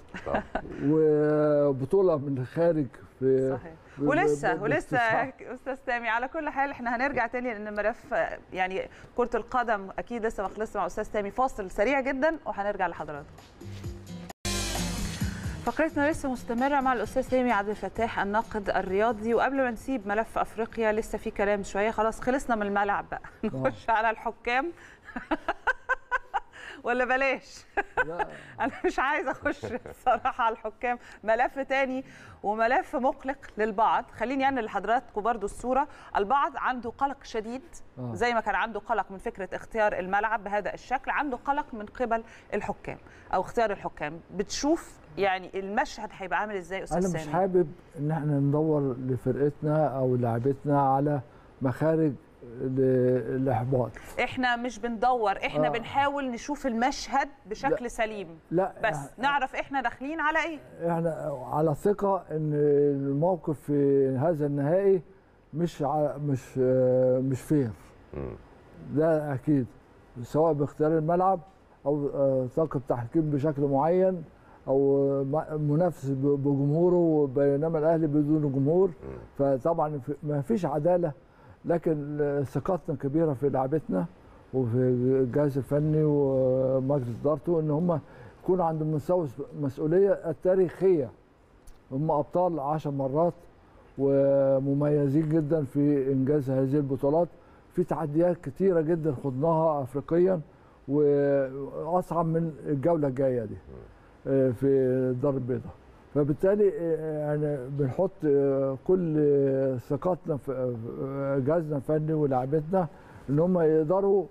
وبطوله من الخارج في صحيح. ولسه استاذ سامي، على كل حال احنا هنرجع تاني لان ملف يعني كره القدم اكيد لسه ما خلصش مع استاذ سامي. فاصل سريع جدا وهنرجع لحضراتكم. فقرتنا لسه مستمرة مع الأستاذ سامي عبد الفتاح الناقد الرياضي. وقبل ما نسيب ملف أفريقيا لسه في كلام شوية، خلاص خلصنا من الملعب بقى نخش على الحكام ولا بلاش؟ أنا مش عايزة أخش الصراحة على الحكام، ملف تاني وملف مقلق للبعض. خليني أنا لحضراتكم برضو الصورة. البعض عنده قلق شديد زي ما كان عنده قلق من فكرة اختيار الملعب بهذا الشكل، عنده قلق من قبل الحكام أو اختيار الحكام. بتشوف يعني المشهد هيبقى عامل ازاي استاذ سامي؟ انا مش حابب ان احنا ندور لفرقتنا او لاعبتنا على مخارج الاحباط. احنا مش بندور، احنا بنحاول نشوف المشهد بشكل سليم. لا بس نعرف احنا داخلين على ايه. احنا على ثقه ان الموقف في هذا النهائي مش فير. ده اكيد، سواء باختيار الملعب او طاقم تحكيم بشكل معين او منافس بجمهوره، بينما الاهلي بدون جمهور. فطبعا ما فيش عداله، لكن ثقتنا كبيره في لعبتنا وفي الجهاز الفني ومجلس ادارته ان هم يكون عندهم مستوى المسؤوليه التاريخيه. هم ابطال 10 مرات ومميزين جدا في انجاز هذه البطولات. في تحديات كتيره جدا خضناها افريقيا واصعب من الجوله الجايه دي في الدار البيضاء. فبالتالي يعني بنحط كل ثقتنا في جهازنا الفني ولاعبتنا ان هم يقدروا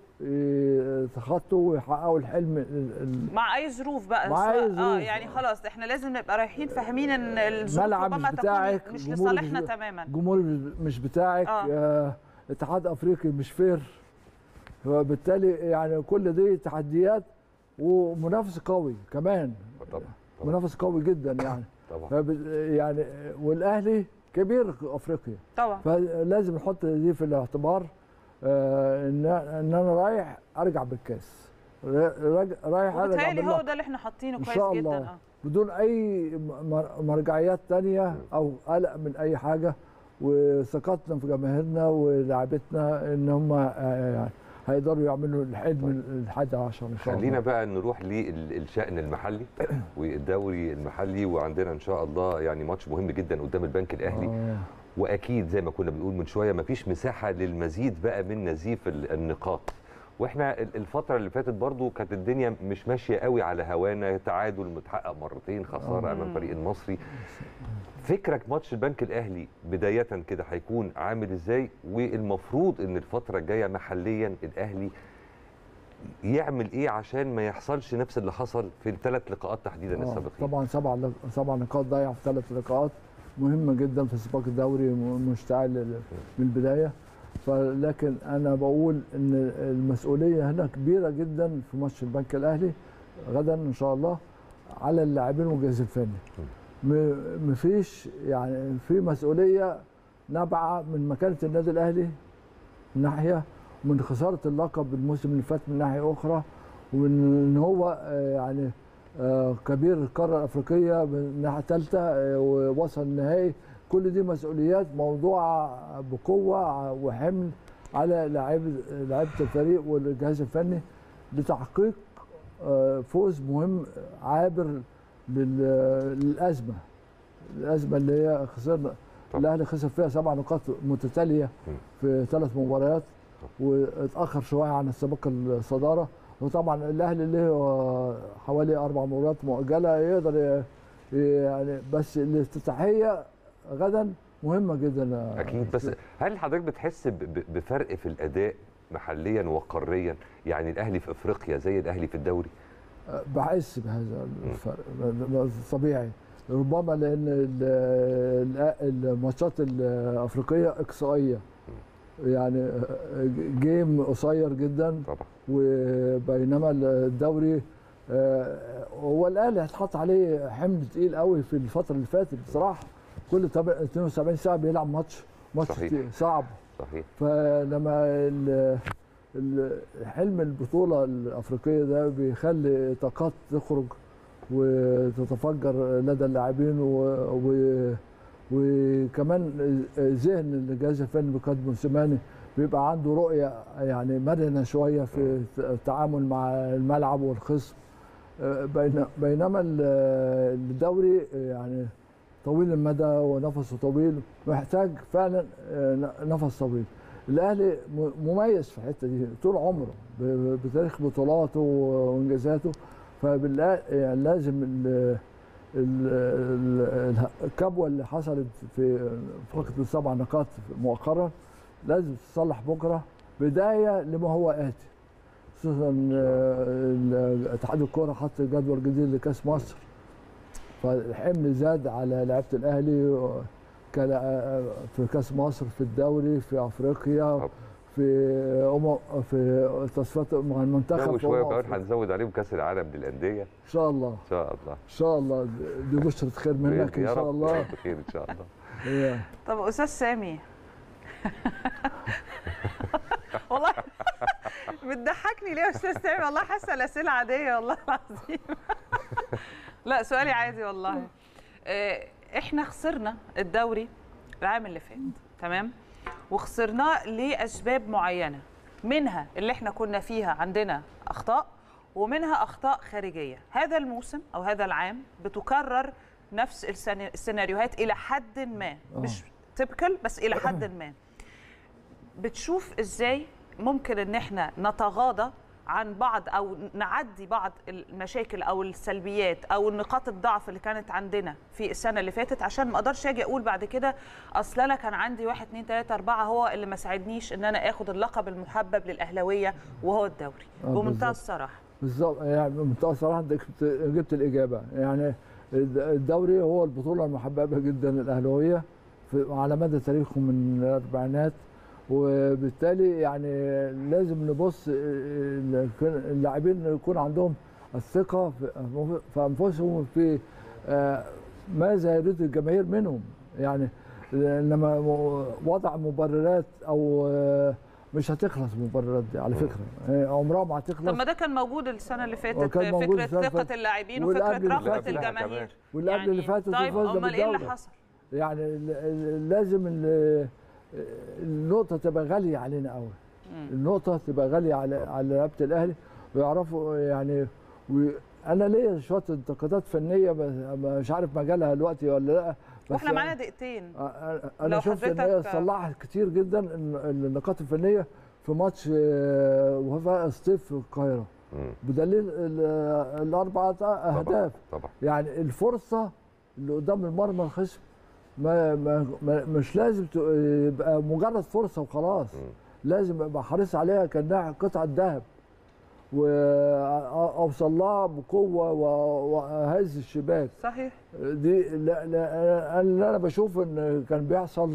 يتخطوا ويحققوا الحلم مع اي ظروف بقى. مع أي ظروف. يعني خلاص احنا لازم نبقى رايحين فاهمين ان الظروف ملعب مش بتاعك، مش لصالحنا تماما، جمهور مش بتاعك، اتحاد افريقي مش فير. فبالتالي يعني كل دي تحديات ومنافس قوي كمان. طبعا منافس قوي جدا يعني. طبعا يعني والاهلي كبير افريقيا طبعا، فلازم نحط دي في الاعتبار. ان انا رايح ارجع بالكاس، رايح ارجع بالله. هو ده اللي احنا حاطينه كويس جدا ان شاء الله. الله بدون اي مرجعيات تانية او قلق من اي حاجه، وثقتنا في جماهيرنا ولاعبتنا ان هم يعني هيقدروا يعملوا الحلم ال11 ان شاء الله. خلينا بقى نروح للشأن المحلي والدوري المحلي، وعندنا ان شاء الله يعني ماتش مهم جدا قدام البنك الاهلي. واكيد زي ما كنا بنقول من شويه مفيش مساحه للمزيد بقى من نزيف النقاط. واحنا الفتره اللي فاتت برضو كانت الدنيا مش ماشيه قوي على هوانا، تعادل متحقق مرتين، خساره امام فريق المصري. فكرك ماتش البنك الاهلي بدايه كده هيكون عامل ازاي؟ والمفروض ان الفتره الجايه محليا الاهلي يعمل ايه عشان ما يحصلش نفس اللي حصل في الثلاث لقاءات تحديدا السابقين؟ طبعا 7 نقاط ضايعه في 3 لقاءات مهمه جدا في سباق الدوري، مشتعل من البدايه. لكن انا بقول ان المسؤوليه هنا كبيره جدا في ماتش البنك الاهلي غدا ان شاء الله على اللاعبين والجهاز الفني. مفيش يعني في مسؤوليه نابعه من مكانه النادي الاهلي من ناحيه، ومن خساره اللقب الموسم اللي فات من ناحيه اخرى، وان هو يعني كبير القاره الافريقيه من ناحيه ثالثه ووصل النهائي. كل دي مسؤوليات موضوعه بقوه وحمل على لاعيبه الفريق والجهاز الفني لتحقيق فوز مهم عابر للازمه اللي هي خسرنا. الاهلي خسر فيها 7 نقاط متتاليه في 3 مباريات واتاخر شويه عن السباق الصداره. وطبعا الاهلي له حوالي 4 مباريات مؤجله يقدر يعني، بس الافتتاحيه غدا مهمه جدا. اكيد. بس هل حضرتك بتحس بفرق في الاداء محليا وقاريا؟ يعني الاهلي في افريقيا زي الاهلي في الدوري؟ بحس بهذا الفرق طبيعي، ربما لان الماتشات الافريقيه اقصائيه، يعني جيم قصير جدا طبعا. وبينما الدوري هو الاهلي هتحط عليه حمل تقيل قوي في الفتره اللي فاتت بصراحه. كل 72 ساعه بيلعب ماتش صعب. صحيح. فلما حلم البطوله الافريقيه ده بيخلي طاقات تخرج وتتفجر لدى اللاعبين وكمان ذهن الجهاز الفني بقياده موسيماني بيبقى عنده رؤيه يعني مرنه شويه في التعامل مع الملعب والخصم. بينما الدوري يعني طويل المدى ونفسه طويل، محتاج فعلا نفس طويل. الاهلي مميز في الحته دي طول عمره بتاريخ بطولاته وانجازاته، فلازم الكبوه اللي حصلت في فقد 7 نقاط مؤخرا لازم تتصلح بكره بدايه لما هو اتي. خصوصا اتحاد الكوره حط جدول جديد لكاس مصر، فالحمل زاد على لعيبه الاهلي في كاس مصر، في الدوري، في افريقيا، في تصفيات مع المنتخب. شويه كمان هنزود عليهم كاس العالم للانديه ان شاء الله. ان شاء الله. ان شاء الله، دي بشرة خير منك ان شاء الله. بخير ان شاء الله. طب استاذ سامي والله بتضحكني ليه يا استاذ سامي؟ والله حاسه الاسئله عاديه والله العظيم. لا سؤالي عادي والله. احنا خسرنا الدوري العام اللي فات، تمام، وخسرناه لاسباب معينه، منها اللي احنا كنا فيها عندنا اخطاء، ومنها اخطاء خارجيه. هذا الموسم او هذا العام بتكرر نفس السيناريوهات الى حد ما، مش تيبكال بس الى حد ما. بتشوف ازاي ممكن ان احنا نتغاضى عن بعض او نعدي بعض المشاكل او السلبيات او نقاط الضعف اللي كانت عندنا في السنه اللي فاتت، عشان ما اقدرش اجي اقول بعد كده اصل انا كان عندي 1 2 3 4 هو اللي ما ساعدنيش ان انا اخد اللقب المحبب للاهلاويه وهو الدوري. بمنتهى الصراحه بالظبط، يعني بمنتهى الصراحه انت جبت الاجابه. يعني الدوري هو البطوله المحببه جدا للاهلاويه على مدى تاريخهم من الاربعينات، وبالتالي يعني لازم نبص اللاعبين يكون عندهم الثقه في انفسهم في ماذا يريد الجماهير منهم. يعني لما وضع مبررات او مش هتخلص المبررات دي على فكره، عمرها ما هتخلص. طب ما ده كان موجود السنه اللي فاتت، فكره ثقه اللاعبين وفكره رغبه الجماهير واللي قبل اللي فاتت. طيب امال ايه اللي حصل؟ يعني لازم النقطه تبقى غاليه علينا قوي، النقطه تبقى غاليه على لعيبه الاهلي ويعرفوا يعني. انا ليا شويه انتقادات فنيه مش عارف مجالها دلوقتي ولا لا، بس واحنا معانا دقيقتين. انا شفت ان هي صلحت كتير جدا النقاط الفنيه في ماتش وفاء سطيف في القاهره، بدليل الاربعه اهداف. طبعا يعني الفرصه اللي قدام المرمى الخصم مش لازم يبقى مجرد فرصه وخلاص، لازم ابقى حريص عليها كانها قطعه ذهب واوصل لها بقوه وهز الشباك. صحيح. دي لا انا بشوف ان كان بيحصل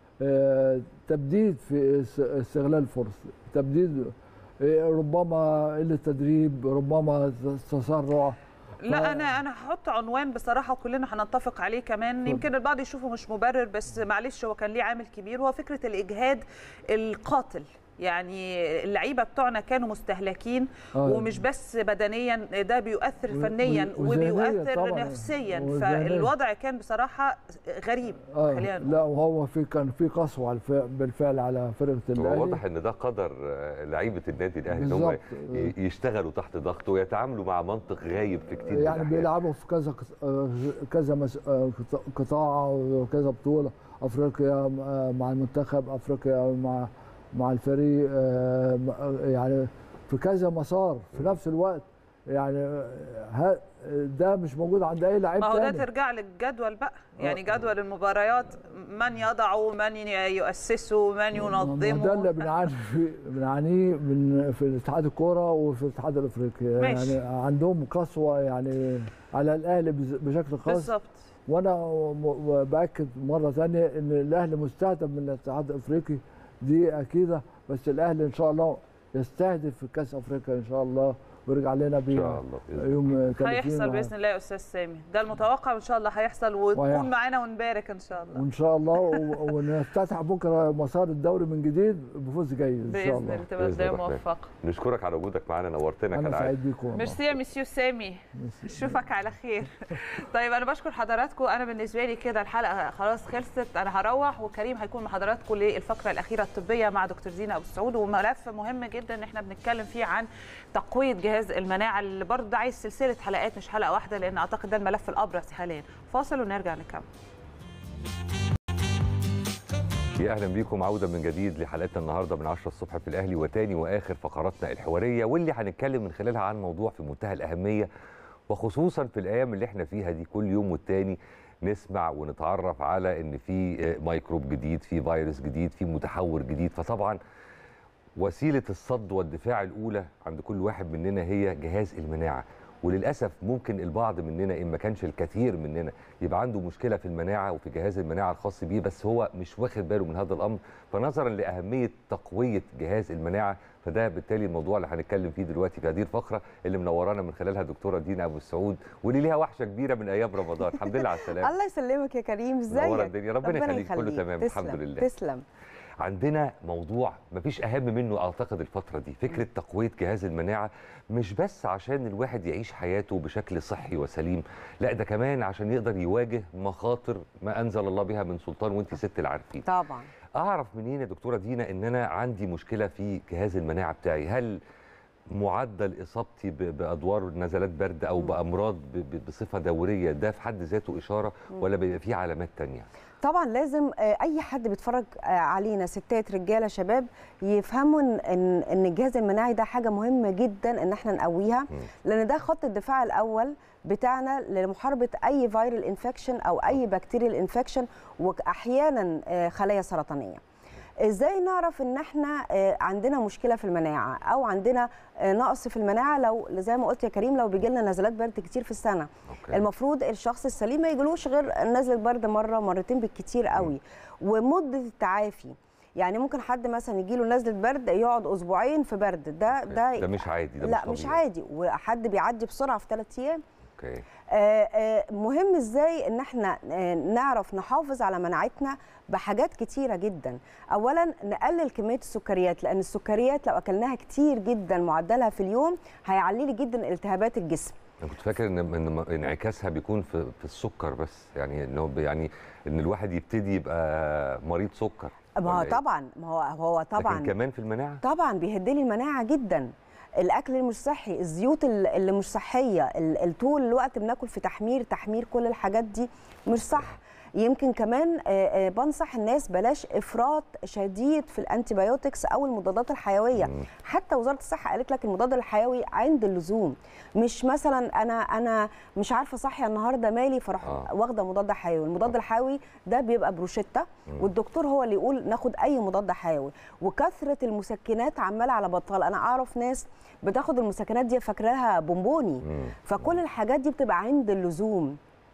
تبديد في استغلال الفرص، تبديد ربما قله تدريب، ربما تسرع. لا انا هحط عنوان بصراحه وكلنا هنتفق عليه كمان، يمكن البعض يشوفه مش مبرر بس معلش هو كان ليه عامل كبير، هو فكره الاجهاد القاتل. يعني اللعيبه بتوعنا كانوا مستهلكين ومش بس بدنيا، ده بيؤثر فنيا وبيؤثر نفسيا، فالوضع كان بصراحه غريب. لا وهو كان في قسوه بالفعل على فرقه الاهلي. واضح ان ده قدر لعيبه النادي الاهلي ان هم يشتغلوا تحت ضغط ويتعاملوا مع منطق غايب في كتير يعني بيلعبوا في كذا قطاع وكذا بطوله، افريقيا مع المنتخب، افريقيا مع الفريق، يعني في كذا مسار في نفس الوقت. يعني ده مش موجود عند اي لعيب تاني. ما هو ده ترجع للجدول بقى، يعني جدول المباريات من يضعه، من يؤسسه، من ينظمه. ده اللي بنعانيه في اتحاد الكوره وفي الاتحاد الافريقي. يعني عندهم قسوه يعني على الاهلي بشكل خاص. بالظبط. وانا باكد مره ثانيه ان الاهلي مستهدف من الاتحاد الافريقي، دي اكيده، بس الاهلي ان شاء الله يستهدف في كاس افريقيا ان شاء الله ويرجع لنا بيه يوم 30. هيحصل باذن الله يا استاذ سامي، ده المتوقع وان شاء الله هيحصل وتكون معانا ونبارك ان شاء الله. وان شاء الله ونفتتح بكره مسار الدوري من جديد بفوز جيد ان شاء الله. باذن الله تبقى موفقه. نشكرك على وجودك معانا، نورتنا كالعاده. انا سعيد بيكم. ميرسي يا مسيو سامي، اشوفك على خير. طيب انا بشكر حضراتكم، انا بالنسبه لي كده الحلقه خلاص خلصت، انا هروح وكريم هيكون مع حضراتكم للفقره الاخيره الطبيه مع دكتور دينا ابو السعود، وملف مهم جدا ان احنا بنتكلم فيه عن تقويه جهاز المناعه اللي برضه ده عايز سلسله حلقات مش حلقه واحده، لان اعتقد ده الملف الابرز حاليا. فاصل ونرجع نكمل. يا اهلا بيكم، عوده من جديد لحلقتنا النهارده من 10 الصبح في الاهلي، وتاني واخر فقراتنا الحواريه واللي هنتكلم من خلالها عن موضوع في منتهى الاهميه، وخصوصا في الايام اللي احنا فيها دي كل يوم والتاني نسمع ونتعرف على ان في ميكروب جديد، في فيروس جديد، في متحور جديد. فطبعا وسيله الصد والدفاع الاولى عند كل واحد مننا هي جهاز المناعه، وللاسف ممكن البعض مننا ان ما كانش الكثير مننا يبقى عنده مشكله في المناعه وفي جهاز المناعه الخاص بيه، بس هو مش واخد باله من هذا الامر. فنظرا لاهميه تقويه جهاز المناعه، فده بالتالي الموضوع اللي هنتكلم فيه دلوقتي في هذه الفقره اللي منورانا من خلالها الدكتوره دينا ابو السعود، واللي ليها وحشه كبيره من ايام رمضان. الحمد لله على السلامه. الله يسلمك يا كريم، ازيك؟ منوره الدنيا، ربنا يخليك. كله تمام الحمد لله. تسلم. عندنا موضوع مفيش اهم منه اعتقد الفتره دي، فكره تقويه جهاز المناعه، مش بس عشان الواحد يعيش حياته بشكل صحي وسليم، لا ده كمان عشان يقدر يواجه مخاطر ما انزل الله بها من سلطان، وانت ست العارفين. طبعا. اعرف منين يا دكتوره دينا ان انا عندي مشكله في جهاز المناعه بتاعي؟ هل معدل اصابتي بادوار نزلات برد او بامراض بصفه دوريه ده في حد ذاته اشاره، ولا بيبقى فيه علامات تانية؟ طبعا لازم اي حد بيتفرج علينا، ستات رجاله شباب، يفهموا ان الجهاز المناعي ده حاجه مهمه جدا ان احنا نقويها، لان ده خط الدفاع الاول بتاعنا لمحاربه اي فيرال انفكشن او اي بكتيريال انفكشن، واحيانا خلايا سرطانيه. ازاي نعرف ان احنا عندنا مشكله في المناعه او عندنا نقص في المناعه؟ لو زي ما قلت يا كريم، لو بيجي لنا نزلات برد كتير في السنه، المفروض الشخص السليم ما يجيلوش غير نزله برد مره مرتين بالكتير قوي. ومده التعافي، يعني ممكن حد مثلا يجي له نزله برد يقعد اسبوعين في برد، ده مش عادي، ده لا مش عادي، وحد بيعدي بسرعه في 3 ايام. اوكي. مهم ازاي ان احنا نعرف نحافظ على مناعتنا بحاجات كتيره جدا. اولا نقلل كميه السكريات، لان السكريات لو اكلناها كتير جدا معدلها في اليوم هيعلي لي جدا التهابات الجسم. انا كنت فاكر ان انعكاسها بيكون في السكر بس، يعني انه يعني ان الواحد يبتدي يبقى مريض سكر. ما طبعا، ما هو طبعا، لكن كمان في المناعه طبعا بيهدلي المناعه جدا. الاكل اللي مش صحي، الزيوت اللي مش صحيه، طول الوقت بناكل في تحمير كل الحاجات دي مش صح. يمكن كمان بنصح الناس بلاش افراط شديد في الانتيبيوتكس او المضادات الحيويه. حتى وزاره الصحه قالت لك المضاد الحيوي عند اللزوم، مش مثلا انا مش عارفه صحيه النهارده مالي فراح واخده مضاد حيوي. المضاد الحيوي ده بيبقى بروشته، والدكتور هو اللي يقول ناخد اي مضاد حيوي. وكثره المسكنات عماله على بطال، انا اعرف ناس بتاخد المسكنات دي فاكراها بونبوني، فكل الحاجات دي بتبقى عند اللزوم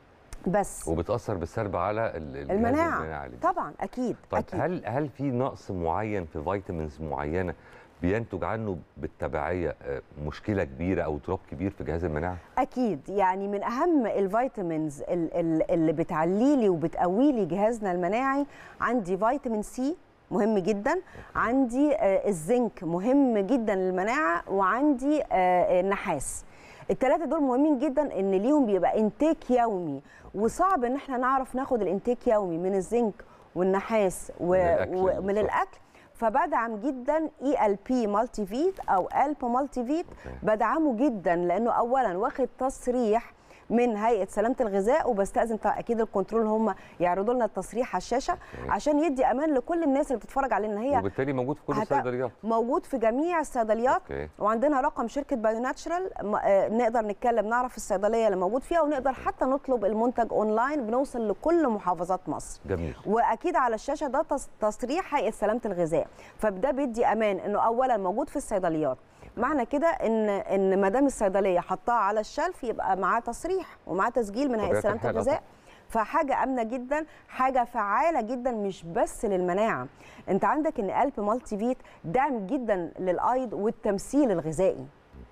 بس، وبتاثر بالسلب على المناعه طبعا. اكيد. طيب أكيد. هل في نقص معين في فيتامينز معينه بينتج عنه بالتبعيه مشكله كبيره او اضطراب كبير في جهاز المناعه؟ اكيد، يعني من اهم الفيتامينز اللي بتعلي لي وبتقوي لي جهازنا المناعي، عندي فيتامين سي مهم جدا، عندي الزنك مهم جدا للمناعه، وعندي النحاس. الثلاثه دول مهمين جدا ان ليهم بيبقى انتاك يومي، وصعب ان احنا نعرف ناخد الانتاك يومي من الزنك والنحاس ومن الاكل. فبدعم جدا ELP مالتي فيت او ألب مالتي فيت، بدعمه جدا لانه اولا واخد تصريح من هيئه سلامه الغذاء، وبستاذن اكيد الكنترول هم يعرضوا لنا التصريح على الشاشه عشان يدي امان لكل الناس اللي بتتفرج علينا. ان هي وبالتالي موجود في كل الصيدليات، موجود في جميع الصيدليات. وعندنا رقم شركه بايو ناتشرال، نقدر نتكلم نعرف الصيدليه اللي موجود فيها، ونقدر حتى نطلب المنتج اونلاين، بنوصل لكل محافظات مصر. جميل. واكيد على الشاشه ده تصريح هيئه سلامه الغذاء، فده بيدي امان انه اولا موجود في الصيدليات. معنى كده ان ما دام الصيدليه حطاه على الشلف يبقى معاه تصريح ومعاه تسجيل من هيئه سلامه الغذاء، فحاجه امنه جدا، حاجه فعاله جدا مش بس للمناعه. انت عندك ان ألب مالتي فيت دعم جدا للايض والتمثيل الغذائي.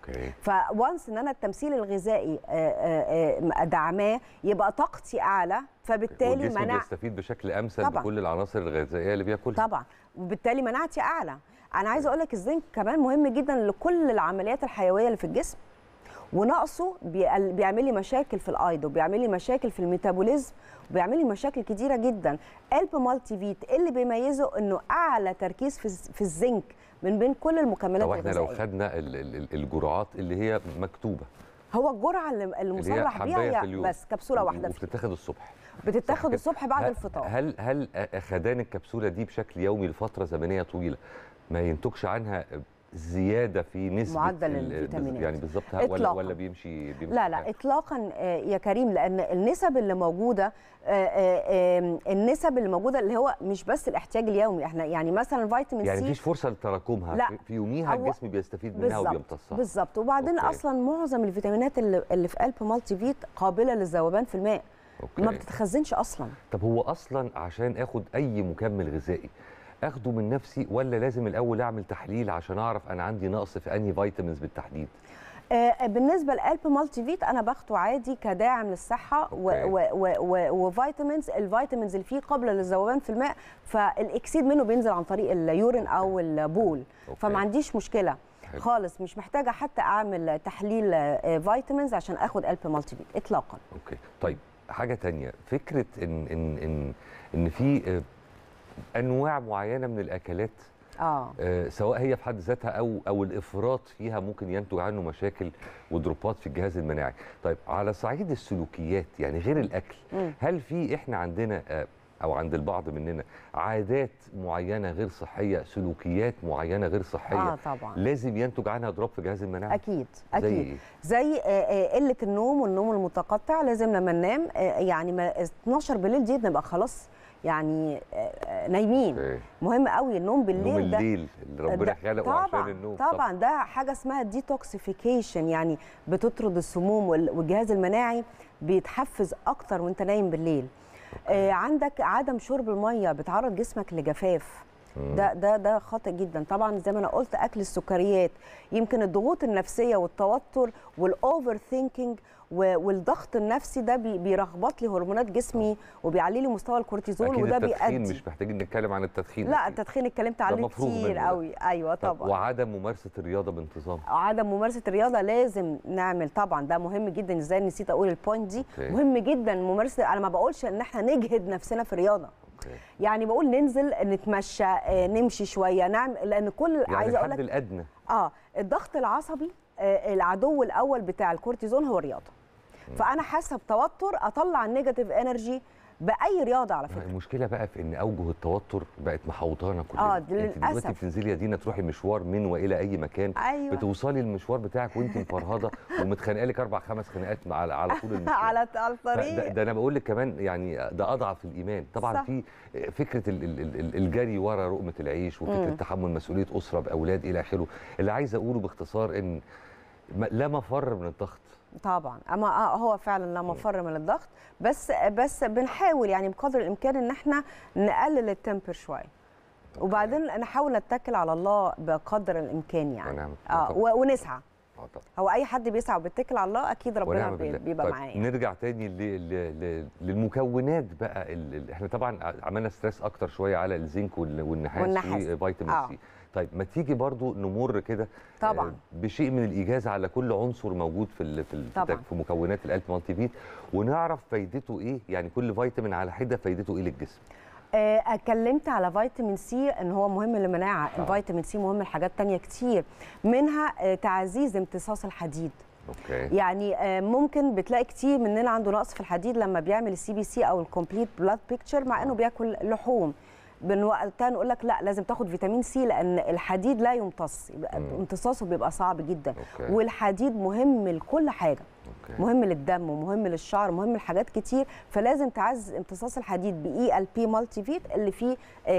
فوانس ان انا التمثيل الغذائي دعماه يبقى طاقتي اعلى، فبالتالي والجسم بيستفيد بشكل امثل بكل العناصر الغذائيه اللي بياكلها طبعا، وبالتالي مناعتي اعلى. انا عايزه اقول لك الزنك كمان مهم جدا لكل العمليات الحيويه اللي في الجسم، ونقصه بيعمل لي مشاكل في الايض، وبيعمل لي مشاكل في الميتابوليزم، وبيعمل لي مشاكل كتيره جدا. ألب مالتي فيت اللي بيميزه انه اعلى تركيز في الزنك من بين كل المكملات الغذائيه. احنا لو خدنا الجرعات اللي هي مكتوبه، هو الجرعه اللي مصرح بيها هي بس كبسوله واحده، وبتتاخد الصبح. بتتاخد الصبح بعد الفطار. هل خدان الكبسوله دي بشكل يومي لفتره زمنيه طويله ما ينتجش عنها زياده في نسبه معدل الفيتامينات يعني بالظبط، ولا بيمشي لا اطلاقا يا كريم، لان النسب اللي موجوده اللي هو مش بس الاحتياج اليومي. احنا يعني مثلا فيتامين سي يعني مفيش فرصه لتراكمها في يوميها، الجسم بيستفيد منها وبيمتصها بالظبط. وبعدين اصلا معظم الفيتامينات اللي في ألب مالتي فيت قابله للذوبان في الماء، ما بتتخزنش اصلا. طب هو اصلا عشان اخد اي مكمل غذائي اخده من نفسي، ولا لازم الاول اعمل تحليل عشان اعرف انا عندي نقص في انهي فيتامينز بالتحديد؟ بالنسبه للالب مالتي فيت انا باخده عادي كداعم للصحه وفيتامينز. الفيتامينز اللي فيه قابله للذوبان في الماء، فالاكسيد منه بينزل عن طريق اليورين او البول، فما عنديش مشكله خالص. مش محتاجه حتى اعمل تحليل فيتامينز عشان اخد الب مالتي فيت اطلاقا. اوكي طيب حاجه تانية، فكره ان في انواع معينه من الاكلات سواء هي في حد ذاتها او الافراط فيها ممكن ينتج عنه مشاكل ودروبات في الجهاز المناعي. طيب على صعيد السلوكيات يعني غير الاكل، هل في احنا عندنا او عند البعض مننا عادات معينه غير صحيه، سلوكيات معينه غير صحيه طبعا لازم ينتج عنها اضراب في الجهاز المناعي؟ اكيد اكيد. زي قله النوم والنوم المتقطع. لازم لما ننام يعني 12 بالليل دي نبقى خلاص يعني نايمين. مهم قوي النوم بالليل. نوم الليل اللي ربنا خلقه عشان النوم. طبعا ده حاجه اسمها ديتوكسيفيكيشن، يعني بتطرد السموم والجهاز المناعي بيتحفز اكتر وانت نايم بالليل. عندك عدم شرب الميه بتعرض جسمك لجفاف. ده خاطئ جدا. طبعا زي ما انا قلت اكل السكريات، يمكن الضغوط النفسيه والتوتر والاوفر ثينكينج والضغط النفسي ده بيرغبط لي هرمونات جسمي وبيعلي لي مستوى الكورتيزول، وده بيؤدي. مش محتاجين نتكلم عن التدخين. لا التدخين اتكلمت عليه كتير قوي. ايوه طبعا. وعدم ممارسه الرياضه بانتظام. عدم ممارسه الرياضه لازم نعمل طبعا، ده مهم جدا. ازاي نسيت اقول البوينت دي. مهم جدا ممارسه. انا ما بقولش ان احنا نجهد نفسنا في الرياضه، يعني بقول ننزل نتمشى نمشي شويه نعمل، لان كل يعني عايزه اقول لك الحد الادنى الضغط العصبي العدو الاول بتاع الكورتيزون هو الرياضه. فانا حاسه بتوتر اطلع النيجاتيف انرجي باي رياضه على فكره. المشكله بقى في ان اوجه التوتر بقت محوطانا كلنا. للاسف. انت دلوقتي بتنزلي يا دينا تروحي مشوار من والى اي مكان. أيوة. بتوصلي المشوار بتاعك وانت مفرهده ومتخانقه لك 4 5 خناقات على طول المشوار. على الطريق. ده انا بقول لك كمان يعني ده اضعف الايمان. طبعا صح. في فكره الجري ورا لقمه العيش وفكره تحمل مسؤوليه اسره باولاد الى اخره. اللي عايز اقوله باختصار ان لا مفر من الضغط طبعا. اما هو فعلا لا مفر من الضغط، بس بنحاول يعني بقدر الامكان ان احنا نقلل التمبر شويه، وبعدين نحاول نتكل على الله بقدر الامكان يعني. ونسعى. هو اي حد بيسعى وبيتكل على الله اكيد ربنا بيبقى معاه. طيب نرجع تاني للمكونات بقى. احنا طبعا عملنا ستريس اكتر شويه على الزنك والنحاس وفيتامين سي. طيب ما تيجي برضو نمر كده طبعا بشيء من الايجاز على كل عنصر موجود في مكونات الالب مالتي فيت، ونعرف فايدته ايه، يعني كل فيتامين على حده فايدته ايه للجسم. اتكلمت على فيتامين سي ان هو مهم للمناعه. الفيتامين سي مهم لحاجات تانية كتير، منها تعزيز امتصاص الحديد. يعني ممكن بتلاقي كتير مننا عنده نقص في الحديد لما بيعمل السي بي سي او الكومبليت بلاد بيكتشر مع انه بياكل لحوم. وقتها نقول لك لا لازم تاخد فيتامين سي لان الحديد لا يمتص، امتصاصه بيبقى صعب جدا. والحديد مهم لكل حاجه. مهم للدم ومهم للشعر ومهم لحاجات كتير، فلازم تعزز امتصاص الحديد باي ال بي مالتي فيت اللي فيه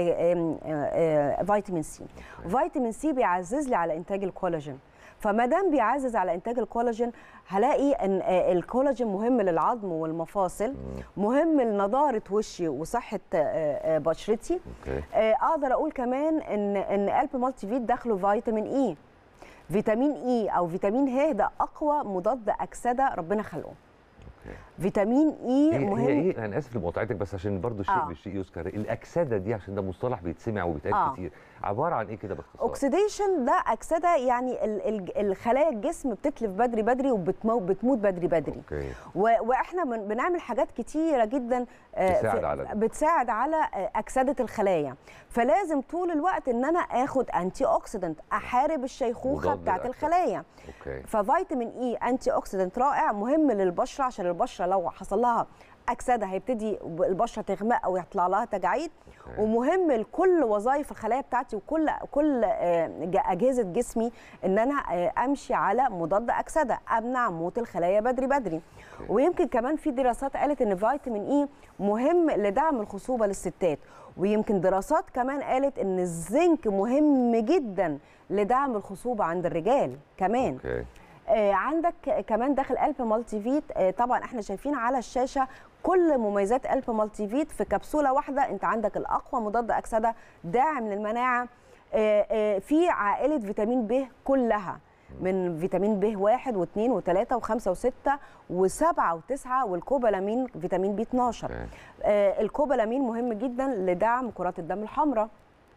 فيتامين سي. فيتامين سي بيعزز لي على انتاج الكولاجين، فما دام بيعزز على انتاج الكولاجين هلاقي ان الكولاجين مهم للعظم والمفاصل، مهم لنضاره وشي وصحه بشرتي. اقدر اقول كمان ان الب مالتي فيت داخله فيتامين اي. فيتامين اي او فيتامين ه ده اقوى مضاد اكسده ربنا خلقه. فيتامين اي مهم. هي ايه؟ انا اسف لمقاطعتك بس عشان برضو الشيء بالشيء يذكر. الاكسده دي عشان ده مصطلح بيتسمع وبيتقال كتير، عباره عن ايه كده باختصار؟ اوكسيديشن ده اكسده، يعني الخلايا الجسم بتتلف بدري بدري وبتموت بدري بدري. واحنا بنعمل حاجات كتيره جدا بتساعد على اكسده الخلايا، فلازم طول الوقت ان انا اخد انتي اوكسيدنت احارب الشيخوخه بتاعت الخلايا. ففيتامين اي انتي اوكسيدنت رائع، مهم للبشره عشان البشره لو حصل لها اكسده هيبتدي البشره تغمق او يطلع لها تجاعيد. ومهم لكل وظائف الخلايا بتاعتي وكل اجهزه جسمي ان انا امشي على مضاد اكسده امنع موت الخلايا بدري بدري. ويمكن كمان في دراسات قالت ان فيتامين اي مهم لدعم الخصوبه للستات، ويمكن دراسات كمان قالت ان الزنك مهم جدا لدعم الخصوبه عند الرجال كمان. عندك كمان داخل الب مالتي فيت. طبعا احنا شايفين على الشاشه كل مميزات الب مالتي فيت في كبسوله واحده. انت عندك الاقوى مضاد اكسده داعم للمناعه في عائله فيتامين ب كلها. من فيتامين ب 1 و2 و3 و5 و6 و7 و9 والكوبالامين فيتامين بي 12. الكوبالامين مهم جدا لدعم كرات الدم الحمراء.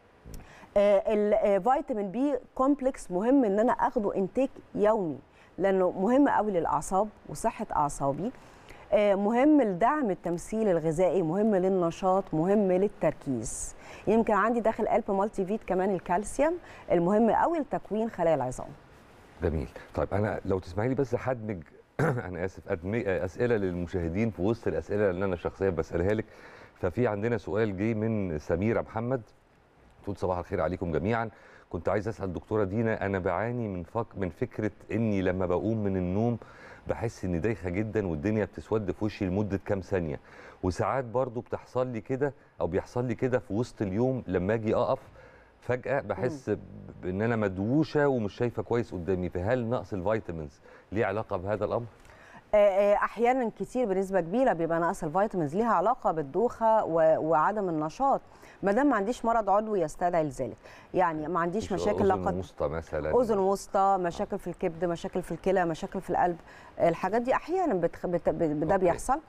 الفيتامين بي كومبلكس مهم ان انا اخده انتاك يومي لانه مهم قوي للاعصاب وصحه اعصابي، مهم لدعم التمثيل الغذائي، مهم للنشاط، مهم للتركيز. يمكن عندي داخل قلب مالتي فيت كمان الكالسيوم المهم قوي لتكوين خلايا العظام. جميل. طيب انا لو تسمحي لي بس هدمج انا اسف اسئله للمشاهدين في وسط الاسئله اللي انا شخصيا بسالها لك. ففي عندنا سؤال جه من سميره محمد تقول صباح الخير عليكم جميعا. كنت عايز اسال دكتوره دينا، انا بعاني من فكره اني لما بقوم من النوم بحس اني دايخه جدا والدنيا بتسود في وشي لمده كام ثانيه، وساعات برضو بتحصل لي كده او بيحصل لي كده في وسط اليوم لما اجي اقف فجاه بحس بان انا مدووشه ومش شايفه كويس قدامي. فهل نقص الفيتامينز ليه علاقه بهذا الامر؟ احيانا كتير بنسبه كبيره بيبقى نقص الفيتامينز ليها علاقه بالدوخه وعدم النشاط، ما دام ما عنديش مرض عضوي يستدعي لذلك. يعني ما عنديش مشاكل لا اذن وسطى مثلا، اذن وسطى، مشاكل في الكبد، مشاكل في الكلى، مشاكل في القلب، الحاجات دي احيانا ده بيحصل.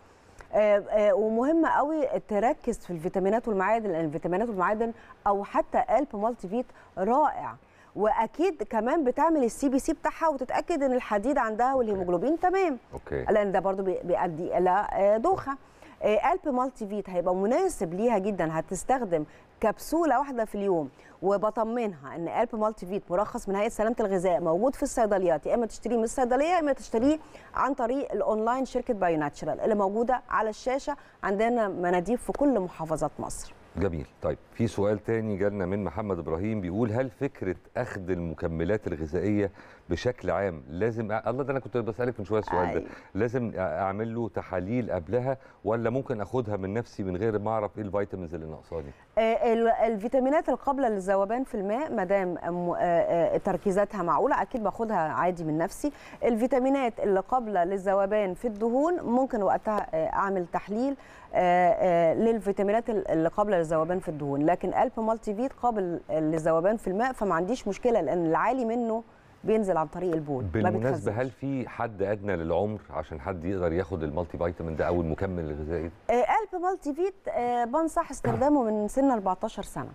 ومهم قوي تركز في الفيتامينات والمعادن، لان الفيتامينات والمعادن او حتى قلب مالتي فيت رائع. واكيد كمان بتعمل السي بي سي بتاعها وتتاكد ان الحديد عندها والهيموجلوبين تمام، لان ده برضو بيؤدي الى دوخه. قلب مالتي فيت هيبقى مناسب ليها جدا، هتستخدم كبسوله واحده في اليوم، وبطمنها ان قلب مالتي فيت مرخص من هيئه سلامه الغذاء، موجود في الصيدليات، يا اما تشتريه من الصيدليه يا اما تشتريه عن طريق الاونلاين شركه بايو ناتشرال اللي موجوده على الشاشه. عندنا مناديب في كل محافظات مصر. جميل. طيب في سؤال تاني جالنا من محمد ابراهيم بيقول، هل فكره اخذ المكملات الغذائيه بشكل عام لازم الله ده انا كنت بسالك من شويه السؤال ده، لازم اعمل له تحاليل قبلها ولا ممكن اخدها من نفسي من غير ما اعرف ايه الفيتامينز اللي ناقصاني؟ الفيتامينات القابله للذوبان في الماء ما دام تركيزاتها معقوله اكيد باخدها عادي من نفسي. الفيتامينات اللي قابله للذوبان في الدهون ممكن وقتها اعمل تحليل للفيتامينات اللي قابله للذوبان في الدهون، لكن قلب مالتي فيت قابل للذوبان في الماء فما عنديش مشكله لان العالي منه بينزل عن طريق البول. بالمناسبه هل في حد ادنى للعمر عشان حد يقدر ياخد المالتي فيتامين ده او المكمل الغذائي؟ قلب مالتي فيت بنصح استخدامه من سن 14 سنه.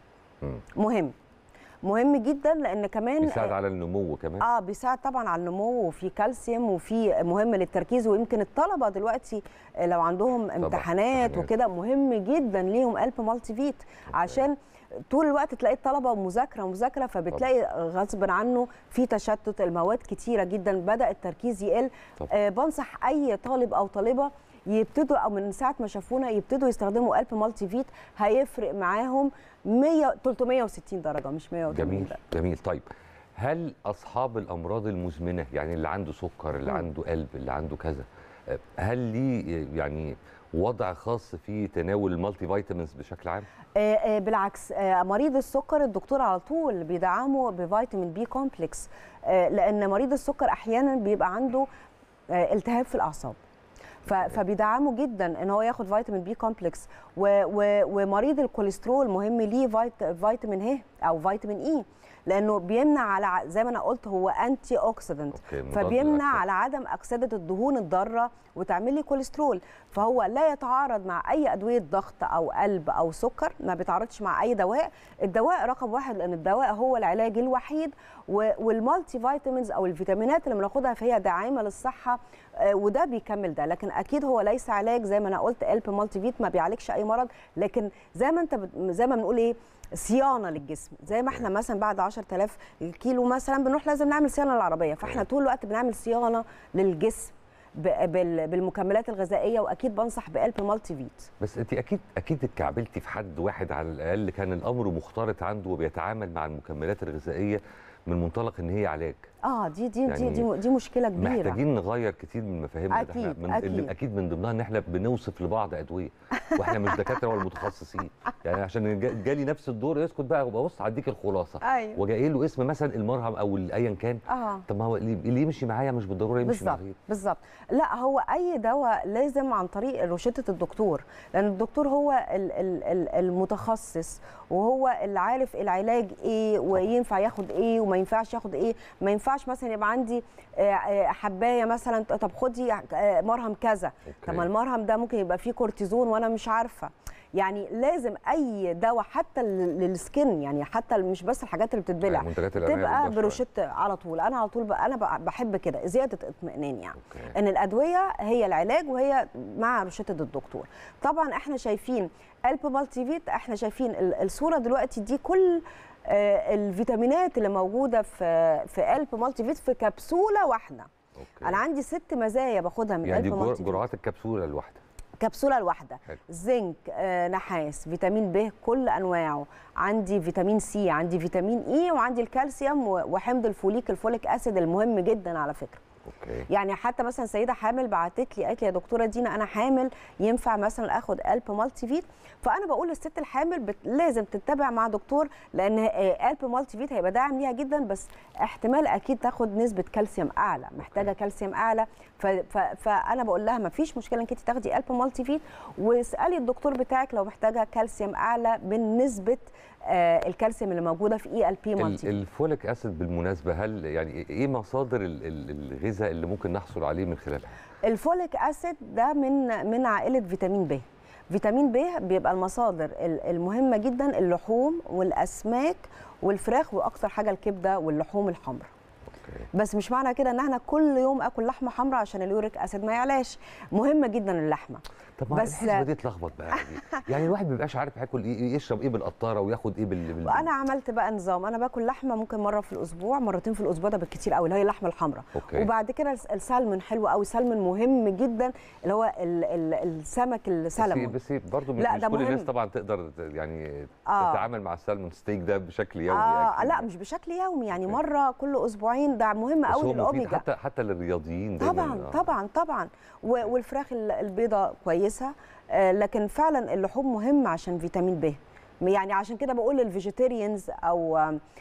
مهم جدا لان كمان بيساعد على النمو كمان. بيساعد طبعا على النمو، وفي كالسيوم وفي مهم للتركيز. ويمكن الطلبه دلوقتي لو عندهم امتحانات وكده مهم جدا ليهم قلب مالتي فيت، عشان طول الوقت تلاقي الطلبه مذاكره فبتلاقي غصب عنه في تشتت، المواد كتيره جدا، بدا التركيز يقل. بنصح اي طالب او طالبه يبتدوا او من ساعه ما شافونا يبتدوا يستخدموا قلب مالتي فيت، هيفرق معاهم 360 درجه مش 180 درجه. جميل. طيب هل اصحاب الامراض المزمنه يعني اللي عنده سكر اللي عنده قلب اللي عنده كذا، هل ليه يعني وضع خاص في تناول المالتي فيتامينز بشكل عام؟ بالعكس، مريض السكر الدكتور على طول بيدعمه بفيتامين بي كومبلكس، لان مريض السكر احيانا بيبقى عنده التهاب في الاعصاب، فبيدعمه جدا ان هو ياخد فيتامين بي كومبلكس. ومريض الكوليسترول مهم ليه فيتامين ه او فيتامين اي، لانه بيمنع على زي ما انا قلت هو انتي اوكسيدنت، فبيمنع على عدم اكسده الدهون الضاره وتعمل لي كوليسترول. فهو لا يتعارض مع اي ادويه ضغط او قلب او سكر، ما بيتعارضش مع اي دواء. الدواء رقم واحد لان الدواء هو العلاج الوحيد، والمالتي فيتامينز او الفيتامينات اللي بناخدها فهي داعمه للصحه، وده بيكمل ده. لكن اكيد هو ليس علاج زي ما انا قلت، قلب مالتي فيت ما بيعالجش اي مرض، لكن زي ما بنقول ايه، صيانه للجسم. زي ما احنا مثلا بعد 10,000 كيلو مثلا بنروح لازم نعمل صيانه للعربيه، فاحنا طول الوقت بنعمل صيانه للجسم بالمكملات الغذائيه، واكيد بنصح بقلب مالتي فيت. بس انت اكيد اتكعبلتي في حد واحد على الاقل كان الامر مختلط عنده وبيتعامل مع المكملات الغذائيه من منطلق ان هي علاج. دي مشكله كبيره، محتاجين نغير كتير من مفاهيمنا. اكيد من ضمنها ان احنا بنوصف لبعض ادويه واحنا مش دكاتره ولا متخصصين، يعني عشان جالي نفس الدور يسكت بقى وببص هديك الخلاصه. وجاي له اسم مثلا المرهم او ايا كان. طب ما هو اللي يمشي معايا مش بالضروره يمشي مع غيري. بالظبط. لا، هو اي دواء لازم عن طريق روشته الدكتور، لان الدكتور هو المتخصص وهو اللي عارف العلاج ايه وينفع ياخد ايه وما ينفعش ياخد ايه. ما ينفعش مثلا يبقى عندي حبايه مثلا، طب خدي مرهم كذا، طب ما المرهم ده ممكن يبقى فيه كورتيزون وانا مش عارفه. يعني لازم اي دواء حتى للسكن، يعني حتى مش بس الحاجات اللي بتتبلع، تبقى بروشته على طول. انا على طول انا بحب كده، زياده اطمئنان يعني ان الادويه هي العلاج وهي مع روشته الدكتور. طبعا احنا شايفين الب مالتي فيت، احنا شايفين الصوره دلوقتي دي كل الفيتامينات اللي موجوده في الب مالتي فيت في كبسوله واحده. انا عندي 6 مزايا باخدها من الب مالتي فيت. جرعات الكبسوله الواحده، كبسوله الواحده، زنك، نحاس، فيتامين ب كل انواعه، عندي فيتامين سي، عندي فيتامين اي، وعندي الكالسيوم وحمض الفوليك اسيد المهم جدا على فكره. يعني حتى مثلا سيده حامل بعتت لي قالت لي يا دكتوره دينا انا حامل، ينفع مثلا اخد الب مالتي فيت؟ فانا بقول للست الحامل لازم تتبع مع دكتور، لان الب مالتي فيت هيبقى داعم ليها جدا، بس احتمال اكيد تاخد نسبه كالسيوم اعلى، محتاجه كالسيوم اعلى. فانا بقول لها ما فيش مشكله انك انت تاخدي الب مالتي فيت، واسالي الدكتور بتاعك لو محتاجه كالسيوم اعلى من نسبه الكالسيوم اللي موجوده في الب مالتي فيت. الفوليك اسيد بالمناسبه، هل يعني ايه مصادر الغذاء اللي ممكن نحصل عليه من خلالها؟ الفوليك اسيد ده من عائله فيتامين ب. فيتامين ب بيبقى المصادر المهمه جدا اللحوم والاسماك والفراخ، واكثر حاجه الكبده واللحوم الحمراء. بس مش معنى كده ان احنا كل يوم اكل لحمه حمراء عشان اليوريك اسيد ما يعلاش. مهمه جدا اللحمه. طب ما الحسبه دي اتلخبط بقى يعني الواحد ما بيبقاش عارف ياكل ايه، يشرب ايه بالقطاره وياخد ايه انا عملت بقى نظام، انا باكل لحمه ممكن مره في الاسبوع، مرتين في الاسبوع، ده بالكتير قوي، اللي هي اللحمه الحمراء. وبعد كده السلمون حلو قوي، سلمون مهم جدا، اللي هو السمك السلمون. بس برضه مش كل الناس طبعا تقدر يعني تتعامل مع السلمون ستيك ده بشكل يومي. لا مش بشكل يومي، يعني مره كل اسبوعين، ده مهم قوي للاوميجا، حتى للرياضيين طبعا طبعا. والفراخ البيضاء كويسه، لكن فعلا اللحوم مهمه عشان فيتامين ب. يعني عشان كده بقول للفيجيتيريانز او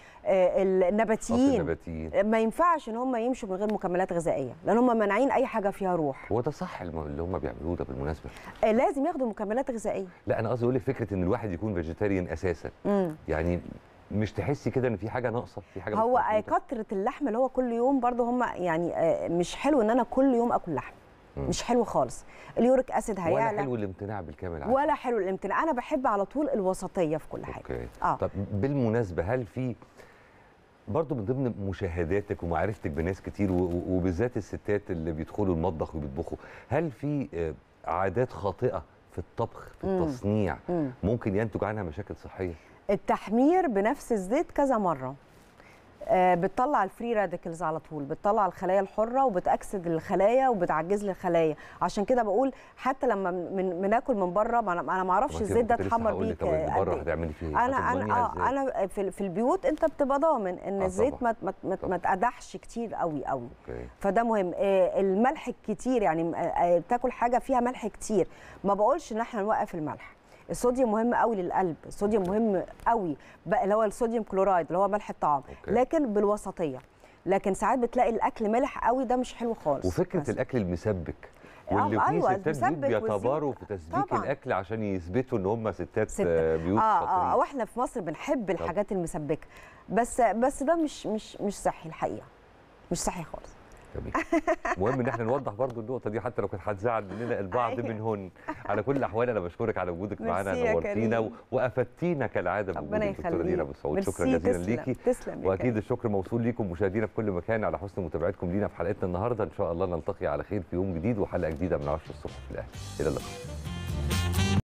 النباتيين ما ينفعش ان هم يمشوا من غير مكملات غذائيه، لان هم مانعين اي حاجه فيها روح. هو ده صح اللي هم بيعملوه ده بالمناسبه؟ لازم ياخدوا مكملات غذائيه. لا انا قصدي اقول لك فكره ان الواحد يكون فيجيتيريان اساسا، يعني مش تحسي كده ان في حاجه ناقصه، في حاجه هو كتره اللحم اللي هو كل يوم برضه هم يعني مش حلو ان انا كل يوم اكل لحم. مش حلو خالص، اليوريك اسيد هيعلى، ولا حلو الامتناع بالكامل ولا حلو الامتناع. انا بحب على طول الوسطيه في كل حاجه. طب بالمناسبه، هل في برضو من ضمن مشاهداتك ومعرفتك بناس كتير وبالذات الستات اللي بيدخلوا المطبخ وبيطبخوا، هل في عادات خاطئه في الطبخ في التصنيع ممكن ينتج عنها مشاكل صحيه؟ التحمير بنفس الزيت كذا مره بتطلع الفري راديكلز على طول، بتطلع الخلايا الحره وبتاكسد الخلايا وبتعجز لي الخلايا. عشان كده بقول حتى لما بناكل من بره، انا ما اعرفش الزيت ده اتحمر بيه بره هتعملي فيه ايه؟ انا في البيوت انت بتبقى ضامن ان الزيت ما تقدحش كتير قوي. فده مهم. الملح الكتير، يعني تاكل حاجه فيها ملح كتير. ما بقولش ان احنا نوقف الملح، الصوديوم مهم قوي للقلب، الصوديوم مهم قوي اللي هو الصوديوم كلورايد اللي هو ملح الطعام، لكن بالوسطيه. لكن ساعات بتلاقي الاكل ملح قوي، ده مش حلو خالص. وفكره الاكل المسبك واللي فيه ستات بيوت بيتباروا في تسبيك الاكل عشان يثبتوا ان هم ستات بيوت شاطرين. واحنا في مصر بنحب الحاجات المسبكه، بس ده مش صحي الحقيقه، مش صحي خالص. مهم ان احنا نوضح برضو النقطه دي حتى لو كانت هتزعل مننا البعض منهن. على كل الاحوال انا بشكرك على وجودك معانا، نورتينا وافدتينا كالعاده بوجود الدكتوره دينا ابو سعود. شكرا جزيلا ليكي، واكيد الشكر موصول ليكم مشاهدينا في كل مكان على حسن متابعتكم لينا في حلقتنا النهارده. ان شاء الله نلتقي على خير في يوم جديد وحلقه جديده من 10 الصبح في الاهلي. الى اللقاء.